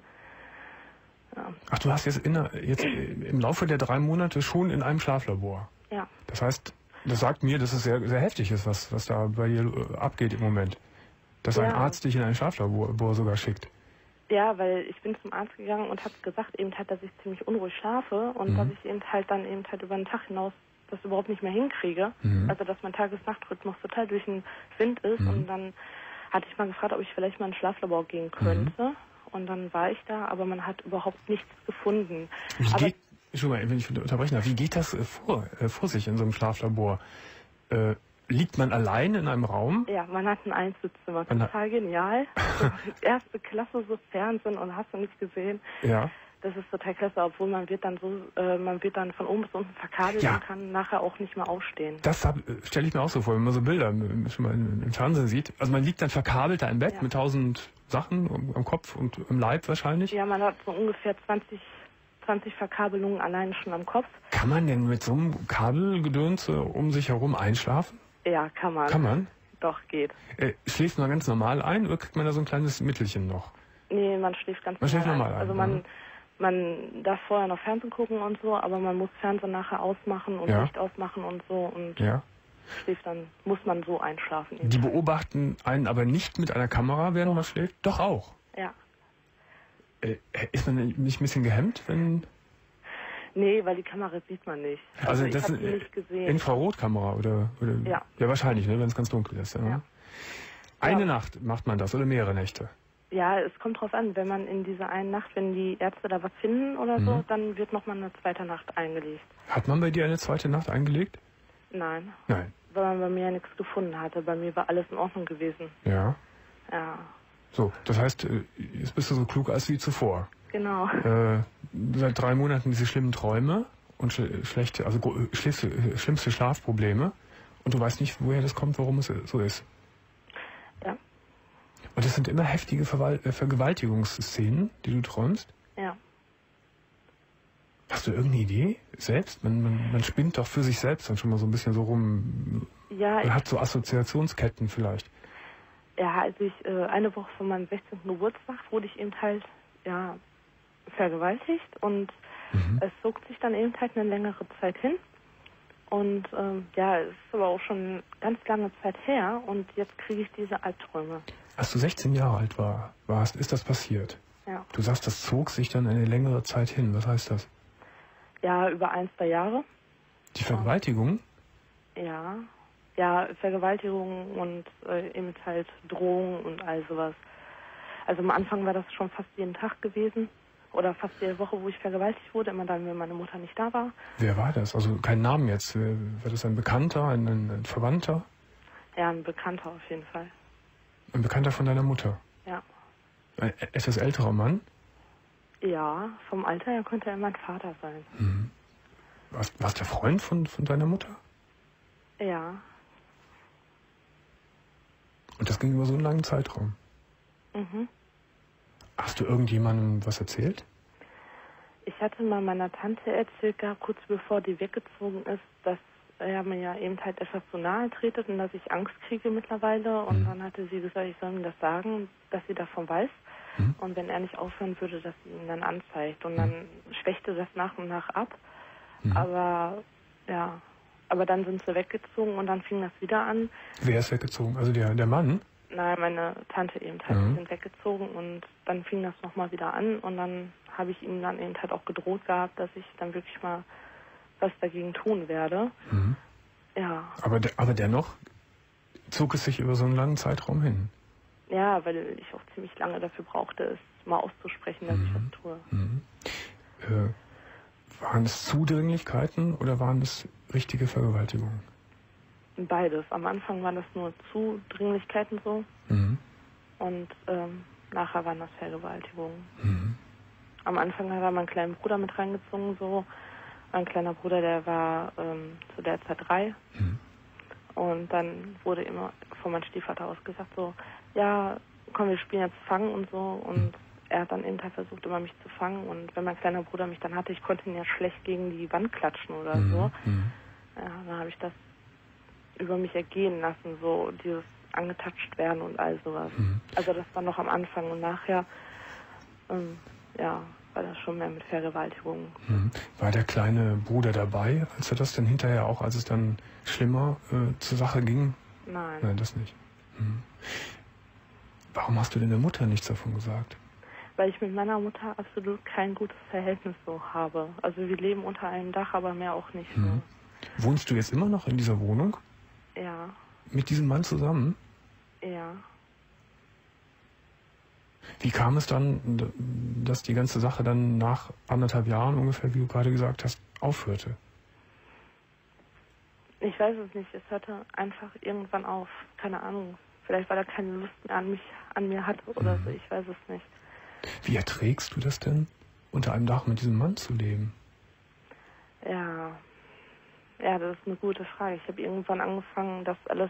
Speaker 3: Ja.
Speaker 2: Ach, du hast jetzt, in, der- jetzt im Laufe der drei Monate schon in einem Schlaflabor.
Speaker 3: Ja.
Speaker 2: Das heißt, das sagt mir, dass es sehr, sehr heftig ist, was, was da bei dir äh, abgeht im Moment. dass
Speaker 3: Ja.
Speaker 2: ein Arzt dich in ein Schlaflabor sogar schickt.
Speaker 3: Ja, weil ich bin zum Arzt gegangen und habe gesagt eben halt, dass ich ziemlich unruhig schlafe und
Speaker 2: Mhm.
Speaker 3: dass ich eben halt dann eben halt über den Tag hinaus das überhaupt nicht mehr hinkriege.
Speaker 2: Mhm.
Speaker 3: Also dass mein Tages-Nacht-Rhythmus total durch den Wind ist.
Speaker 2: Mhm.
Speaker 3: Und dann hatte ich mal gefragt, ob ich vielleicht mal ins Schlaflabor gehen könnte.
Speaker 2: Mhm.
Speaker 3: Und dann war ich da, aber man hat überhaupt nichts gefunden.
Speaker 2: Wie
Speaker 3: aber
Speaker 2: geht, Entschuldigung, wenn ich unterbrechen darf, wie geht das äh, vor, äh, vor sich in so einem Schlaflabor? Äh, liegt man allein in einem Raum?
Speaker 3: ja, man hat ein Einzelzimmer,
Speaker 2: Man hat-
Speaker 3: total genial. So, erste Klasse, so Fernsehen und hast du nicht gesehen.
Speaker 2: Ja.
Speaker 3: Das ist total klasse, obwohl man wird dann so, äh, man wird dann von oben bis unten verkabelt
Speaker 2: Ja.
Speaker 3: und kann nachher auch nicht mehr aufstehen.
Speaker 2: Das stelle ich mir auch so vor, wenn man so Bilder im, schon mal im, im Fernsehen sieht. Also man liegt dann verkabelt da im Bett
Speaker 3: Ja.
Speaker 2: mit tausend Sachen am, am Kopf und im Leib wahrscheinlich.
Speaker 3: Ja, man hat so ungefähr zwanzig, zwanzig Verkabelungen alleine schon am Kopf.
Speaker 2: Kann man denn mit so einem Kabelgedöns äh, um sich herum einschlafen?
Speaker 3: Ja, kann man.
Speaker 2: Kann man?
Speaker 3: Doch, geht.
Speaker 2: Äh, schläft man ganz normal ein oder kriegt man da so ein kleines Mittelchen noch?
Speaker 3: Nee, man schläft ganz
Speaker 2: Man schläft
Speaker 3: normal
Speaker 2: normal
Speaker 3: ein. Also
Speaker 2: ein,
Speaker 3: man,
Speaker 2: mhm.
Speaker 3: man darf vorher noch Fernsehen gucken und so, aber man muss Fernsehen nachher ausmachen und
Speaker 2: Ja.
Speaker 3: Licht ausmachen und so und
Speaker 2: Ja.
Speaker 3: schläft dann, muss man so einschlafen. eben.
Speaker 2: Die beobachten einen aber nicht mit einer Kamera, während man schläft? Doch auch.
Speaker 3: Ja.
Speaker 2: Äh, ist man nicht ein bisschen gehemmt, wenn...
Speaker 3: Nee, weil die Kamera sieht man nicht. Also,
Speaker 2: Also
Speaker 3: ich
Speaker 2: das
Speaker 3: habe
Speaker 2: ist
Speaker 3: die
Speaker 2: eine
Speaker 3: nicht gesehen.
Speaker 2: Infrarotkamera oder, oder
Speaker 3: Ja.
Speaker 2: ja wahrscheinlich, ne, wenn es ganz dunkel ist. Ja.
Speaker 3: Ja.
Speaker 2: Eine
Speaker 3: Ja.
Speaker 2: Nacht macht man das oder mehrere Nächte?
Speaker 3: Ja, es kommt drauf an, wenn man in dieser einen Nacht, wenn die Ärzte da was finden oder so,
Speaker 2: Mhm.
Speaker 3: dann wird nochmal eine zweite Nacht eingelegt.
Speaker 2: Hat man bei dir eine zweite Nacht eingelegt?
Speaker 3: Nein,
Speaker 2: Nein.
Speaker 3: weil man bei mir ja nichts gefunden hatte. Bei mir war alles in Ordnung gewesen.
Speaker 2: Ja.
Speaker 3: Ja,
Speaker 2: So, das heißt, äh, jetzt bist du so klug als wie zuvor.
Speaker 3: genau.
Speaker 2: Äh, seit drei Monaten diese schlimmen Träume und sch schlechte, also gro- schlimmste, äh, schlimmste Schlafprobleme und du weißt nicht, woher das kommt, warum es so ist.
Speaker 3: Ja,
Speaker 2: Und es sind immer heftige Verwal äh, Vergewaltigungsszenen, die du träumst.
Speaker 3: ja.
Speaker 2: Hast du irgendeine Idee selbst? Man, man, man spinnt doch für sich selbst dann schon mal so ein bisschen so rum.
Speaker 3: Ja, ich,
Speaker 2: Man hat so Assoziationsketten vielleicht.
Speaker 3: ja, als ich äh, eine Woche vor meinem sechzehnten Geburtstag wurde ich eben halt, ja, vergewaltigt und
Speaker 2: Mhm.
Speaker 3: es zog sich dann eben halt eine längere Zeit hin. Und ähm, ja, es ist aber auch schon ganz lange Zeit her und jetzt kriege ich diese Albträume.
Speaker 2: Als du sechzehn Jahre alt war, warst, ist das passiert.
Speaker 3: Ja.
Speaker 2: Du sagst, das zog sich dann eine längere Zeit hin. Was heißt das?
Speaker 3: Ja, über ein, zwei Jahre.
Speaker 2: Die Vergewaltigung?
Speaker 3: Ja. Ja, Vergewaltigung und äh, eben halt Drohung und all sowas. Also am Anfang war das schon fast jeden Tag gewesen. Oder fast jede Woche, wo ich vergewaltigt wurde, immer dann, wenn meine Mutter nicht da war.
Speaker 2: Wer war das? Also kein Namen jetzt. Wer- War das ein Bekannter, ein, ein, ein Verwandter?
Speaker 3: Ja, ein Bekannter auf jeden Fall.
Speaker 2: Ein Bekannter von deiner Mutter?
Speaker 3: Ja.
Speaker 2: Ein etwas älterer Mann?
Speaker 3: Ja, vom Alter her könnte er mein Vater sein.
Speaker 2: Mhm. Warst, warst der Freund von, von deiner Mutter?
Speaker 3: Ja.
Speaker 2: Und das ging über so einen langen Zeitraum.
Speaker 3: Mhm.
Speaker 2: Hast du irgendjemandem was erzählt?
Speaker 3: Ich hatte mal meiner Tante erzählt, gehabt, kurz bevor die weggezogen ist, dass er mir ja eben halt etwas so nahe tretet und dass ich Angst kriege mittlerweile. Und
Speaker 2: Mhm.
Speaker 3: dann hatte sie gesagt, ich soll ihm das sagen, dass sie davon weiß.
Speaker 2: Mhm.
Speaker 3: Und wenn er nicht aufhören würde, dass sie ihn dann anzeigt. Und dann schwächte das nach und nach ab.
Speaker 2: Mhm.
Speaker 3: Aber ja, aber dann sind sie weggezogen und dann fing das wieder an.
Speaker 2: Wer ist weggezogen? Also der, der Mann?
Speaker 3: Nein, meine Tante eben halt,
Speaker 2: Mhm.
Speaker 3: die sind weggezogen und dann fing das nochmal wieder an und dann habe ich ihm dann eben halt auch gedroht gehabt, dass ich dann wirklich mal was dagegen tun werde.
Speaker 2: Mhm.
Speaker 3: Ja,
Speaker 2: Aber, de, aber dennoch zog es sich über so einen langen Zeitraum hin.
Speaker 3: ja, weil ich auch ziemlich lange dafür brauchte, es mal auszusprechen, dass ich
Speaker 2: Mhm.
Speaker 3: was tue.
Speaker 2: Mhm. Äh, waren es Zudringlichkeiten oder waren es richtige Vergewaltigungen?
Speaker 3: Beides. Am Anfang waren das nur Zudringlichkeiten so
Speaker 2: Mhm.
Speaker 3: und ähm, nachher waren das Vergewaltigungen.
Speaker 2: Mhm.
Speaker 3: Am Anfang hat er meinen kleinen Bruder mit reingezogen so. Mein kleiner Bruder, der war ähm, zu der Zeit drei.
Speaker 2: Mhm.
Speaker 3: Und dann wurde immer von meinem Stiefvater aus gesagt so, ja, komm, wir spielen jetzt Fangen und so. Und er hat dann eben halt versucht, immer mich zu fangen. Und wenn mein kleiner Bruder mich dann hatte, ich konnte ihn ja schlecht gegen die Wand klatschen oder
Speaker 2: Mhm.
Speaker 3: so.
Speaker 2: Mhm.
Speaker 3: Ja, dann habe ich das über mich ergehen lassen, so dieses angetatscht werden und all sowas.
Speaker 2: Mhm.
Speaker 3: Also das war noch am Anfang und nachher, ähm, ja, war das schon mehr mit Vergewaltigung.
Speaker 2: Mhm. War der kleine Bruder dabei, als er das dann hinterher auch, als es dann schlimmer äh, zur Sache ging?
Speaker 3: Nein.
Speaker 2: Nein, das nicht. Mhm. Warum hast du denn der Mutter nichts davon gesagt?
Speaker 5: Weil ich mit meiner Mutter absolut kein gutes Verhältnis so habe. Also wir leben unter einem Dach, aber mehr auch nicht.
Speaker 2: Mhm. So. Wohnst du jetzt immer noch in dieser Wohnung?
Speaker 5: Ja.
Speaker 2: Mit diesem Mann zusammen?
Speaker 5: Ja.
Speaker 2: Wie kam es dann, dass die ganze Sache dann nach anderthalb Jahren ungefähr, wie du gerade gesagt hast, aufhörte?
Speaker 5: Ich weiß es nicht. Es hörte einfach irgendwann auf. Keine Ahnung. Vielleicht, weil er keine Lust mehr an mich, an mir hatte oder mhm. so. Ich weiß es nicht.
Speaker 2: Wie erträgst du das denn, unter einem Dach mit diesem Mann zu leben?
Speaker 5: Ja. Ja, das ist eine gute Frage. Ich habe irgendwann angefangen, das alles,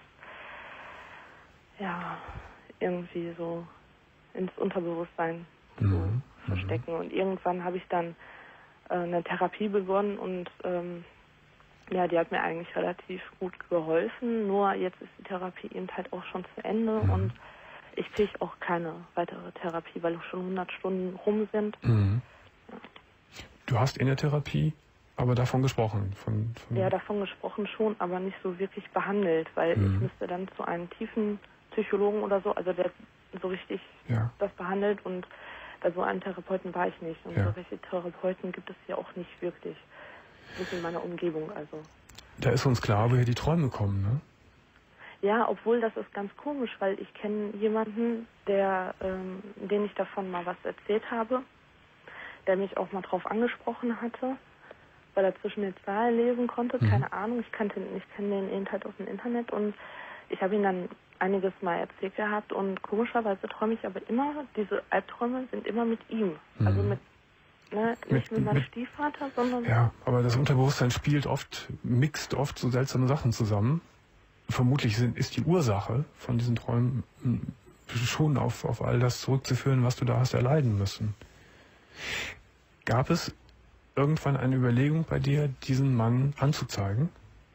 Speaker 5: ja, irgendwie so ins Unterbewusstsein zu
Speaker 2: mhm.
Speaker 5: verstecken. Und irgendwann habe ich dann äh, eine Therapie begonnen und ähm, ja, die hat mir eigentlich relativ gut geholfen. Nur jetzt ist die Therapie eben halt auch schon zu Ende
Speaker 2: mhm.
Speaker 5: und ich kriege auch keine weitere Therapie, weil schon hundert Stunden rum sind.
Speaker 2: Mhm.
Speaker 5: Ja.
Speaker 2: Du hast in der Therapie aber davon gesprochen? Von, von
Speaker 5: ja, davon gesprochen schon, aber nicht so wirklich behandelt, weil
Speaker 2: mhm.
Speaker 5: ich müsste dann zu einem tiefen Psychologen oder so, also der so richtig
Speaker 2: ja.
Speaker 5: das behandelt und bei so einem Therapeuten war ich nicht. Und
Speaker 2: ja.
Speaker 5: solche Therapeuten gibt es ja auch nicht wirklich. Nicht in meiner Umgebung, also.
Speaker 2: Da ist uns klar, woher die Träume kommen, ne?
Speaker 5: Ja, obwohl das ist ganz komisch, weil ich kenne jemanden, der, ähm, den ich davon mal was erzählt habe, der mich auch mal drauf angesprochen hatte, weil er zwischen den Zahlen lesen konnte,
Speaker 2: mhm.
Speaker 5: keine Ahnung, ich kannte ihn, ich kenne den eben halt aus dem Internet und ich habe ihn dann einiges mal erzählt gehabt und komischerweise träume ich aber immer, diese Albträume sind immer mit ihm,
Speaker 2: mhm.
Speaker 5: also mit Ne, nicht mit,
Speaker 2: mit
Speaker 5: meinem
Speaker 2: mit,
Speaker 5: Stiefvater, sondern...
Speaker 2: Ja, aber das Unterbewusstsein spielt oft, mixt oft so seltsame Sachen zusammen. Vermutlich sind, ist die Ursache von diesen Träumen schon auf, auf all das zurückzuführen, was du da hast erleiden müssen. Gab es irgendwann eine Überlegung bei dir, diesen Mann anzuzeigen?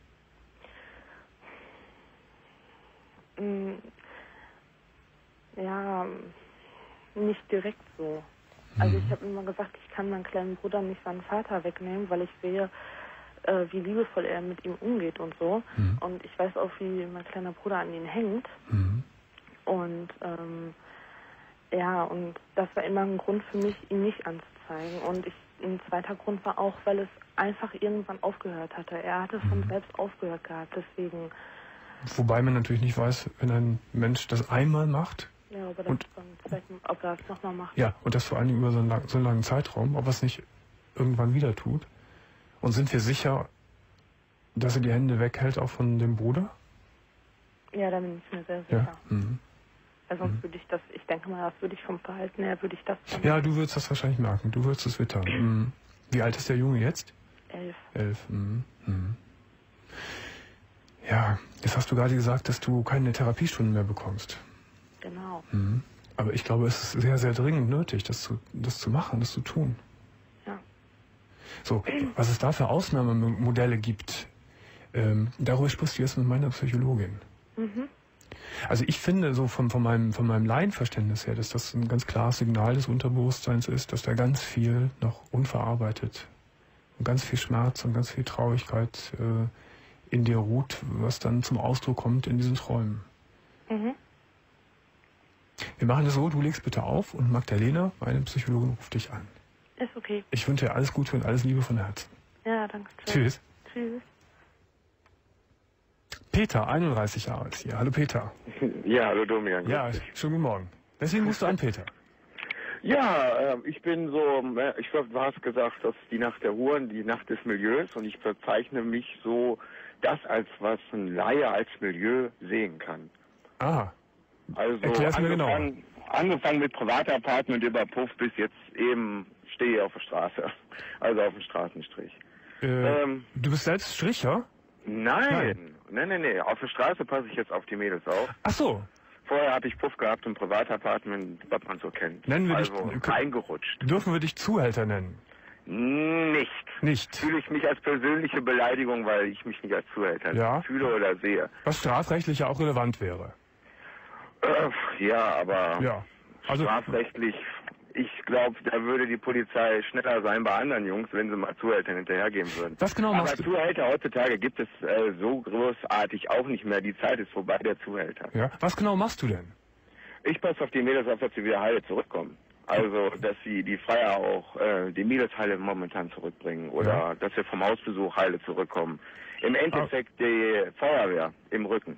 Speaker 5: Ja, nicht direkt so. Also ich habe immer gesagt, ich kann meinen kleinen Bruder nicht seinen Vater wegnehmen, weil ich sehe, äh, wie liebevoll er mit ihm umgeht und so. Mhm. Und ich weiß auch, wie mein kleiner Bruder an ihn hängt. Mhm. Und ähm, ja, und das war immer ein Grund für mich, ihn nicht anzuzeigen. Und ich, ein zweiter Grund war auch, weil es einfach irgendwann aufgehört hatte. Er hatte von mhm. selbst aufgehört gehabt, deswegen.
Speaker 2: Wobei man natürlich nicht weiß, wenn ein Mensch das einmal macht.
Speaker 5: Ja, ob er das,
Speaker 2: und,
Speaker 5: zweiten, ob er das nochmal macht.
Speaker 2: Ja, und das vor allen Dingen über so einen, lang, so einen langen Zeitraum, ob er es nicht irgendwann wieder tut. Und sind wir sicher, dass er die Hände weghält, auch von dem Bruder?
Speaker 5: Ja, da bin ich mir sehr sicher.
Speaker 2: Ja? Mhm.
Speaker 5: Weil sonst mhm. würde ich das, ich denke mal, das würde ich vom Verhalten her, würde ich das...
Speaker 2: Ja, du würdest das wahrscheinlich merken, du würdest es wittern. Mhm. Wie alt ist der Junge jetzt?
Speaker 5: Elf.
Speaker 2: Elf, mhm. Mhm. Ja, jetzt hast du gerade gesagt, dass du keine Therapiestunden mehr bekommst.
Speaker 5: Genau.
Speaker 2: Mhm. Aber ich glaube, es ist sehr, sehr dringend nötig, das zu, das zu machen, das zu tun.
Speaker 5: Ja.
Speaker 2: So, was es da für Ausnahmemodelle gibt, ähm, darüber sprichst du jetzt mit meiner Psychologin. Mhm. Also ich finde so von, von, meinem, von meinem Laienverständnis her, dass das ein ganz klares Signal des Unterbewusstseins ist, dass da ganz viel noch unverarbeitet und ganz viel Schmerz und ganz viel Traurigkeit äh, in dir ruht, was dann zum Ausdruck kommt in diesen Träumen. Mhm. Wir machen das so, du legst bitte auf und Magdalena, meine Psychologin, ruft dich an.
Speaker 5: Ist okay.
Speaker 2: Ich wünsche dir alles Gute und alles Liebe von Herzen.
Speaker 5: Ja, danke.
Speaker 2: Tschüss.
Speaker 5: Tschüss.
Speaker 2: Peter, einunddreißig Jahre ist hier. Hallo Peter.
Speaker 6: Ja, hallo Domian.
Speaker 2: Ja, schönen guten Morgen. Weswegen rufst du an, Peter?
Speaker 6: Ja, äh, ich bin so, ich glaube, du hast gesagt, das ist die Nacht der Huren, die Nacht des Milieus und ich verzeichne mich so, das als was ein Laie als Milieu sehen kann.
Speaker 2: Aha.
Speaker 6: Also
Speaker 2: Erklär's mir genau.
Speaker 6: Angefangen mit Privatapartment über Puff bis jetzt eben stehe ich auf der Straße, also auf dem Straßenstrich.
Speaker 2: Äh, ähm, du bist selbst Stricher?
Speaker 6: Nein, nein, nein, nein. Auf der Straße passe ich jetzt auf die Mädels auf.
Speaker 2: Ach so.
Speaker 6: Vorher habe ich Puff gehabt im Privatapartment, was man so kennt.
Speaker 2: Nennen wir
Speaker 6: also
Speaker 2: dich,
Speaker 6: reingerutscht.
Speaker 2: Dürfen wir dich Zuhälter nennen?
Speaker 6: Nicht.
Speaker 2: Nicht.
Speaker 6: Fühle ich mich als persönliche Beleidigung, weil ich mich nicht als Zuhälter
Speaker 2: ja.
Speaker 6: fühle oder sehe.
Speaker 2: Was strafrechtlich ja auch relevant wäre.
Speaker 6: Äh, ja, aber
Speaker 2: ja. Also,
Speaker 6: strafrechtlich, ich glaube, da würde die Polizei schneller sein bei anderen Jungs, wenn sie mal Zuhältern hinterhergehen würden.
Speaker 2: Was genau machst
Speaker 6: aber
Speaker 2: du?
Speaker 6: Zuhälter heutzutage gibt es äh, so großartig auch nicht mehr. Die Zeit ist vorbei der Zuhälter.
Speaker 2: Ja. Was genau machst du denn?
Speaker 6: Ich passe auf die Mädels auf, dass sie wieder heile zurückkommen. Also, dass sie die Freier auch, äh, die Mädels heile momentan zurückbringen. Oder ja. dass wir vom Hausbesuch heile zurückkommen. Im Endeffekt ah. die Feuerwehr im Rücken.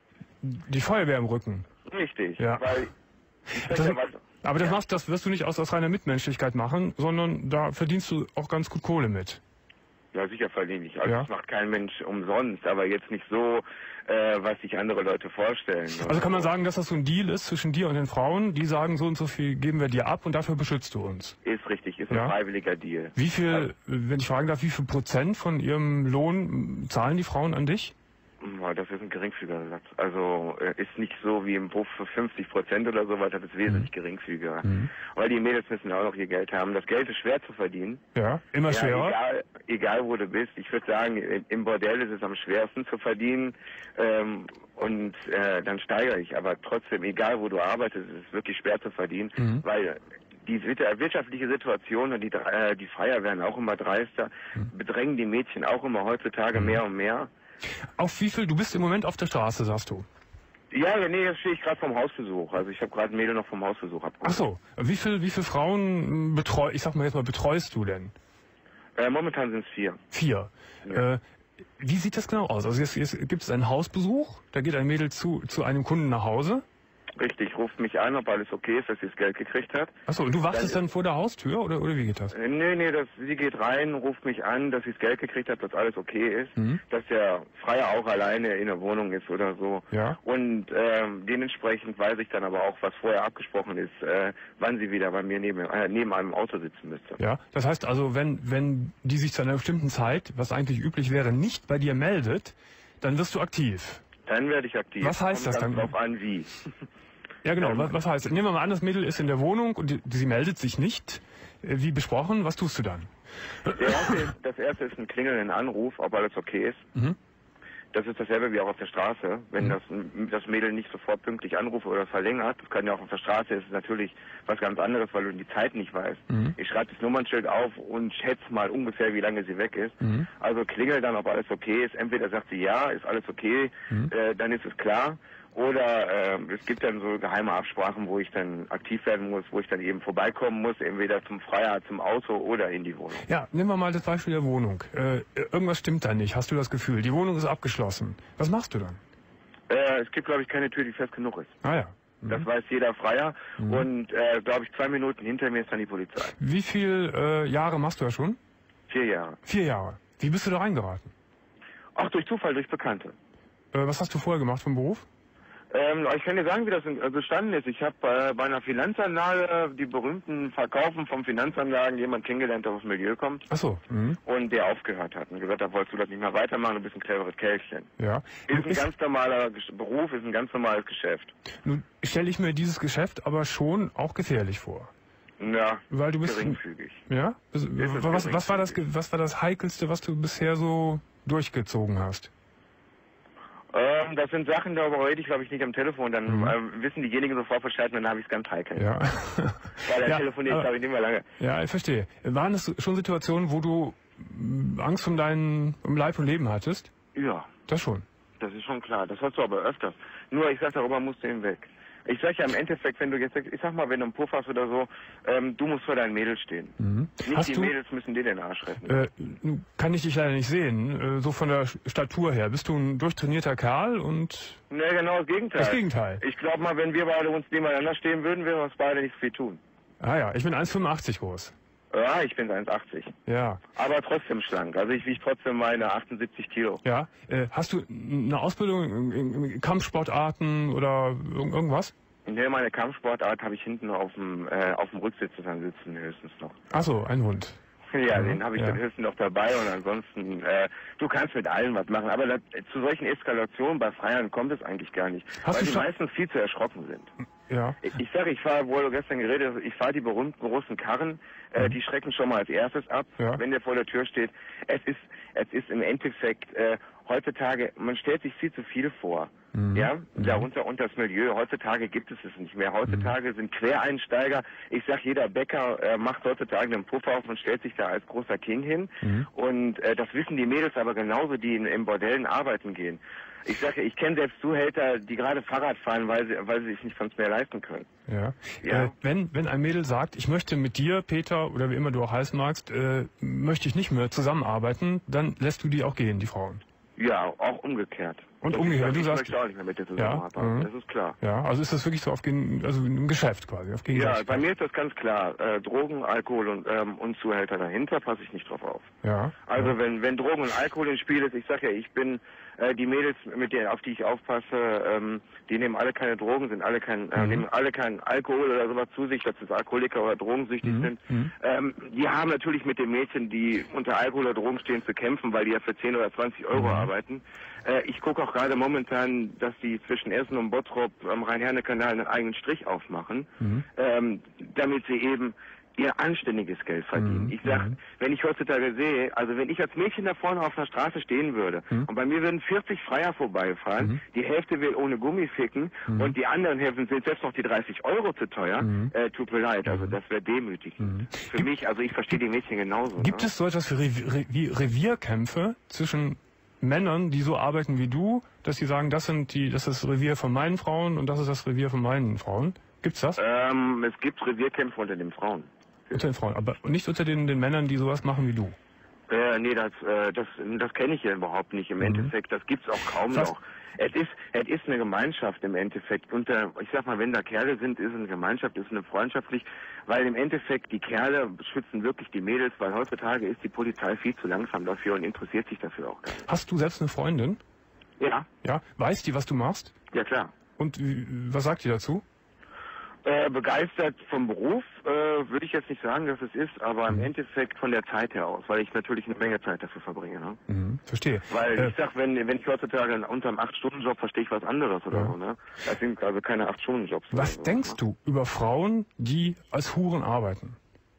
Speaker 2: Die Feuerwehr im Rücken?
Speaker 6: Richtig.
Speaker 2: Ja.
Speaker 6: Weil
Speaker 2: das, aber das, machst, das wirst du nicht aus, aus reiner Mitmenschlichkeit machen, sondern da verdienst du auch ganz gut Kohle mit.
Speaker 6: Ja, sicher verdiene ich. Also
Speaker 2: ja.
Speaker 6: das macht kein Mensch umsonst, aber jetzt nicht so, äh, was sich andere Leute vorstellen.
Speaker 2: Also kann man sagen, dass das so ein Deal ist zwischen dir und den Frauen, die sagen, so und so viel geben wir dir ab und dafür beschützt du uns?
Speaker 6: Ist richtig, ist
Speaker 2: ja.
Speaker 6: ein freiwilliger Deal.
Speaker 2: Wie viel,
Speaker 6: also,
Speaker 2: wenn ich fragen darf, wie viel Prozent von ihrem Lohn zahlen die Frauen an dich?
Speaker 6: Das ist ein geringfügiger Satz. Also ist nicht so wie im Puff für fünfzig Prozent oder so, weil das ist wesentlich mhm. geringfügiger. Mhm. Weil die Mädels müssen auch noch ihr Geld haben. Das Geld ist schwer zu verdienen.
Speaker 2: Ja, immer
Speaker 6: ja,
Speaker 2: schwerer.
Speaker 6: Egal, egal wo du bist. Ich würde sagen, im Bordell ist es am schwersten zu verdienen. Ähm, und äh, dann steigere ich. Aber trotzdem, egal wo du arbeitest, ist es wirklich schwer zu verdienen, mhm. weil die wirtschaftliche Situation und die, äh, die Freier werden auch immer dreister, mhm. bedrängen die Mädchen auch immer heutzutage mhm. mehr und mehr.
Speaker 2: Auf wie viel? Du bist im Moment auf der Straße, sagst du?
Speaker 6: Ja, nee, jetzt stehe ich gerade vom Hausbesuch. Also ich habe gerade ein Mädel noch vom Hausbesuch abgeholt.
Speaker 2: Ach so. Wie viel, wie viele Frauen betreu, ich sag mal jetzt mal, betreust du denn?
Speaker 6: Äh, momentan sind es vier.
Speaker 2: Vier. Ja. Äh, wie sieht das genau aus? Also jetzt, jetzt gibt es einen Hausbesuch, da geht ein Mädel zu, zu einem Kunden nach Hause.
Speaker 6: Richtig, ruft mich an, ob alles okay ist, dass sie das Geld gekriegt hat.
Speaker 2: Achso, und du wartest dann, dann vor der Haustür, oder, oder wie geht das?
Speaker 6: Äh, nee, nee, das, sie geht rein, ruft mich an, dass sie das Geld gekriegt hat, dass alles okay ist. Mhm. Dass der Freier auch alleine in der Wohnung ist oder so.
Speaker 2: Ja.
Speaker 6: Und ähm, dementsprechend weiß ich dann aber auch, was vorher abgesprochen ist, äh, wann sie wieder bei mir neben, äh, neben einem Auto sitzen müsste.
Speaker 2: Ja, das heißt also, wenn, wenn die sich zu einer bestimmten Zeit, was eigentlich üblich wäre, nicht bei dir meldet, dann wirst du aktiv.
Speaker 6: Dann werde ich aktiv.
Speaker 2: Was heißt das dann?
Speaker 6: Kommt drauf an, wie.
Speaker 2: Ja, genau. Was, was heißt das? Nehmen wir mal an, das Mädel ist in der Wohnung und die, sie meldet sich nicht, wie besprochen. Was tust du dann?
Speaker 6: Das erste ist, das erste ist ein klingelnden Anruf, ob alles okay ist. Mhm. Das ist dasselbe wie auch auf der Straße. Wenn mhm. das, das Mädel nicht sofort pünktlich anruft oder verlängert, das kann ja auch auf der Straße, ist natürlich was ganz anderes, weil du die Zeit nicht weißt. Mhm. Ich schreibe das Nummernschild auf und schätze mal ungefähr, wie lange sie weg ist. Mhm. Also klingel dann, ob alles okay ist. Entweder sagt sie ja, ist alles okay, mhm. äh, dann ist es klar. Oder äh, es gibt dann so geheime Absprachen, wo ich dann aktiv werden muss, wo ich dann eben vorbeikommen muss, entweder zum Freier, zum Auto oder in die Wohnung.
Speaker 2: Ja, nehmen wir mal das Beispiel der Wohnung. Äh, irgendwas stimmt da nicht, hast du das Gefühl. Die Wohnung ist abgeschlossen. Was machst du dann?
Speaker 6: Äh, es gibt, glaube ich, keine Tür, die fest genug ist.
Speaker 2: Ah ja. Mhm.
Speaker 6: Das weiß jeder Freier. Mhm. Und, äh, glaube ich, zwei Minuten hinter mir ist dann die Polizei.
Speaker 2: Wie viele äh, Jahre machst du da schon?
Speaker 6: Vier Jahre.
Speaker 2: Vier Jahre. Wie bist du da reingeraten?
Speaker 6: Ach, durch Zufall, durch Bekannte.
Speaker 2: Äh, was hast du vorher gemacht vom Beruf?
Speaker 6: Ähm, ich kann dir sagen, wie das entstanden ist. Ich habe äh, bei einer Finanzanlage die berühmten Verkaufen von Finanzanlagen jemand kennengelernt, der aus dem Milieu kommt.
Speaker 2: Ach so. Mhm.
Speaker 6: Und der aufgehört hat und gesagt hat, wolltest du das nicht mehr weitermachen, du bist ein cleveres Kerlchen.
Speaker 2: Ja.
Speaker 6: Ist ein ganz normaler Beruf, ist ein ganz normales Geschäft.
Speaker 2: Nun stelle ich mir dieses Geschäft aber schon auch gefährlich vor.
Speaker 6: Ja,
Speaker 2: weil du bist
Speaker 6: geringfügig.
Speaker 2: Ja? Was, was, was, war das, was war das Heikelste, was du bisher so durchgezogen hast?
Speaker 6: Ähm, das sind Sachen, darüber rede ich, glaube ich, nicht am Telefon. Dann mhm. ähm, wissen diejenigen sofort Bescheid und dann habe ich es ganz heikel.
Speaker 2: Ja.
Speaker 6: Weil der
Speaker 2: ja,
Speaker 6: telefoniert, glaube ich, nicht mehr lange.
Speaker 2: Ja, ich verstehe. Waren es schon Situationen, wo du Angst um dein um Leib und Leben hattest?
Speaker 6: Ja.
Speaker 2: Das schon.
Speaker 6: Das ist schon klar. Das hast du aber öfters. Nur, ich sag, darüber musst du hinweg. Ich sag ja im Endeffekt, wenn du jetzt, ich sag mal, wenn du einen Puff hast oder so, ähm, du musst vor deinen Mädels stehen. Mhm. Nicht
Speaker 2: hast
Speaker 6: die
Speaker 2: du,
Speaker 6: Mädels müssen dir den Arsch retten.
Speaker 2: Äh, kann ich dich leider nicht sehen, äh, so von der Statur her. Bist du ein durchtrainierter Kerl und...
Speaker 6: Ne, genau das Gegenteil.
Speaker 2: Das Gegenteil.
Speaker 6: Ich glaube mal, wenn wir beide uns nebeneinander stehen würden, würden wir uns beide nicht so viel tun.
Speaker 2: Ah ja, ich bin eins Komma fünfundachtzig groß.
Speaker 6: Ja, ich bin eins Komma achtzig.
Speaker 2: Ja.
Speaker 6: Aber trotzdem schlank. Also ich wiege trotzdem meine achtundsiebzig Kilo.
Speaker 2: Ja. Äh, hast du eine Ausbildung in, in Kampfsportarten oder irgendwas?
Speaker 6: Ne, meine Kampfsportart habe ich hinten auf dem äh, auf dem Rücksitz dann sitzen höchstens noch.
Speaker 2: Ach so, ein Hund.
Speaker 6: Ja, mhm. den habe ich ja. dann höchstens noch dabei und ansonsten, äh, du kannst mit allen was machen. Aber das, zu solchen Eskalationen bei Freiern kommt es eigentlich gar nicht.
Speaker 2: Hast
Speaker 6: weil
Speaker 2: du
Speaker 6: die meistens viel zu erschrocken sind.
Speaker 2: Ja.
Speaker 6: Ich, ich sage, ich fahre, wo du gestern geredet hast, ich fahre die berühmten großen Karren, äh, mhm. die schrecken schon mal als erstes ab, ja. wenn der vor der Tür steht. Es ist, es ist im Endeffekt, äh, heutzutage, man stellt sich viel zu viel vor. Mhm. Ja, ja und, und das Milieu. Heutzutage gibt es es nicht mehr. Heutzutage mhm. sind Quereinsteiger. Ich sag, jeder Bäcker äh, macht heutzutage einen Puff auf und stellt sich da als großer King hin. Mhm. Und äh, das wissen die Mädels aber genauso, die in, in Bordellen arbeiten gehen. Ich sage, ich kenne selbst Zuhälter, die gerade Fahrrad fahren, weil sie, weil sie sich nicht sonst mehr leisten können.
Speaker 2: Ja.
Speaker 6: ja.
Speaker 2: Äh, wenn, wenn ein Mädel sagt, ich möchte mit dir, Peter, oder wie immer du auch heißen magst, äh, möchte ich nicht mehr zusammenarbeiten, dann lässt du die auch gehen, die Frauen.
Speaker 6: Ja, auch umgekehrt.
Speaker 2: Und umgekehrt, wenn du
Speaker 6: ich
Speaker 2: sagst...
Speaker 6: Ich möchte auch nicht mehr mit dir zusammenarbeiten,
Speaker 2: ja,
Speaker 6: das ist klar.
Speaker 2: Ja, also ist das wirklich so auf also im Geschäft quasi, auf Gegenseitigkeit?
Speaker 6: Ja, bei mir ist das ganz klar. Äh, Drogen, Alkohol und, ähm, und Zuhälter dahinter passe ich nicht drauf auf.
Speaker 2: Ja.
Speaker 6: Also
Speaker 2: ja.
Speaker 6: wenn wenn Drogen und Alkohol ins Spiel ist, ich sage ja, ich bin äh, die Mädels, mit denen auf die ich aufpasse, ähm, die nehmen alle keine Drogen, sind alle kein, äh, mhm. nehmen alle keinen Alkohol oder sowas zu sich, dass es Alkoholiker oder drogensüchtig
Speaker 2: mhm.
Speaker 6: sind.
Speaker 2: Mhm.
Speaker 6: Ähm, die haben natürlich mit den Mädchen, die unter Alkohol oder Drogen stehen, zu kämpfen, weil die ja für zehn oder zwanzig Euro mhm. arbeiten. Äh, ich gucke auch gerade momentan, dass die zwischen Essen und Bottrop am Rhein-Herne-Kanal einen eigenen Strich aufmachen, mhm. ähm, damit sie eben ihr anständiges Geld verdienen. Mhm. Ich sag, mhm. wenn ich heutzutage sehe, also wenn ich als Mädchen da vorne auf der Straße stehen würde mhm. und bei mir würden vierzig Freier vorbeifahren, mhm. die Hälfte will ohne Gummi ficken mhm. und die anderen Hälften sind selbst noch die dreißig Euro zu teuer, mhm. äh, tut mir leid, also das wäre demütigend. Mhm. Für Gibt, mich, also ich verstehe die Mädchen genauso.
Speaker 2: Gibt
Speaker 6: ne?
Speaker 2: es so etwas wie Revierkämpfe zwischen Männern, die so arbeiten wie du, dass sie sagen, das sind die, das ist das Revier von meinen Frauen und das ist das Revier von meinen Frauen? Gibt's das?
Speaker 6: Ähm, es gibt Revierkämpfe unter den Frauen.
Speaker 2: Unter den Frauen, aber nicht unter den, den Männern, die sowas machen wie du?
Speaker 6: Äh, nee, das, äh, das, das kenne ich ja überhaupt nicht. Im mhm. Endeffekt, das gibt's auch kaum
Speaker 2: Was?
Speaker 6: noch. Es ist, es ist eine Gemeinschaft im Endeffekt. Unter, ich sag mal, wenn da Kerle sind, ist es eine Gemeinschaft, ist eine freundschaftlich, weil im Endeffekt die Kerle schützen wirklich die Mädels, weil heutzutage ist die Polizei viel zu langsam dafür und interessiert sich dafür auch gar nicht.
Speaker 2: Hast du selbst eine Freundin?
Speaker 6: Ja.
Speaker 2: Ja? Weiß die, was du machst?
Speaker 6: Ja, klar.
Speaker 2: Und wie, was sagt die dazu?
Speaker 6: Äh, begeistert vom Beruf, äh, würde ich jetzt nicht sagen, dass es ist, aber mhm. im Endeffekt von der Zeit her aus, weil ich natürlich eine Menge Zeit dafür verbringe. Ne?
Speaker 2: Mhm, verstehe.
Speaker 6: Weil
Speaker 2: äh,
Speaker 6: ich sag, wenn wenn ich heutzutage unter einem acht Stunden Job verstehe ich was anderes oder ja. so, ne? Das sind also keine acht Stunden Jobs.
Speaker 2: Was
Speaker 6: so,
Speaker 2: denkst
Speaker 6: ne?
Speaker 2: du über Frauen, die als Huren arbeiten?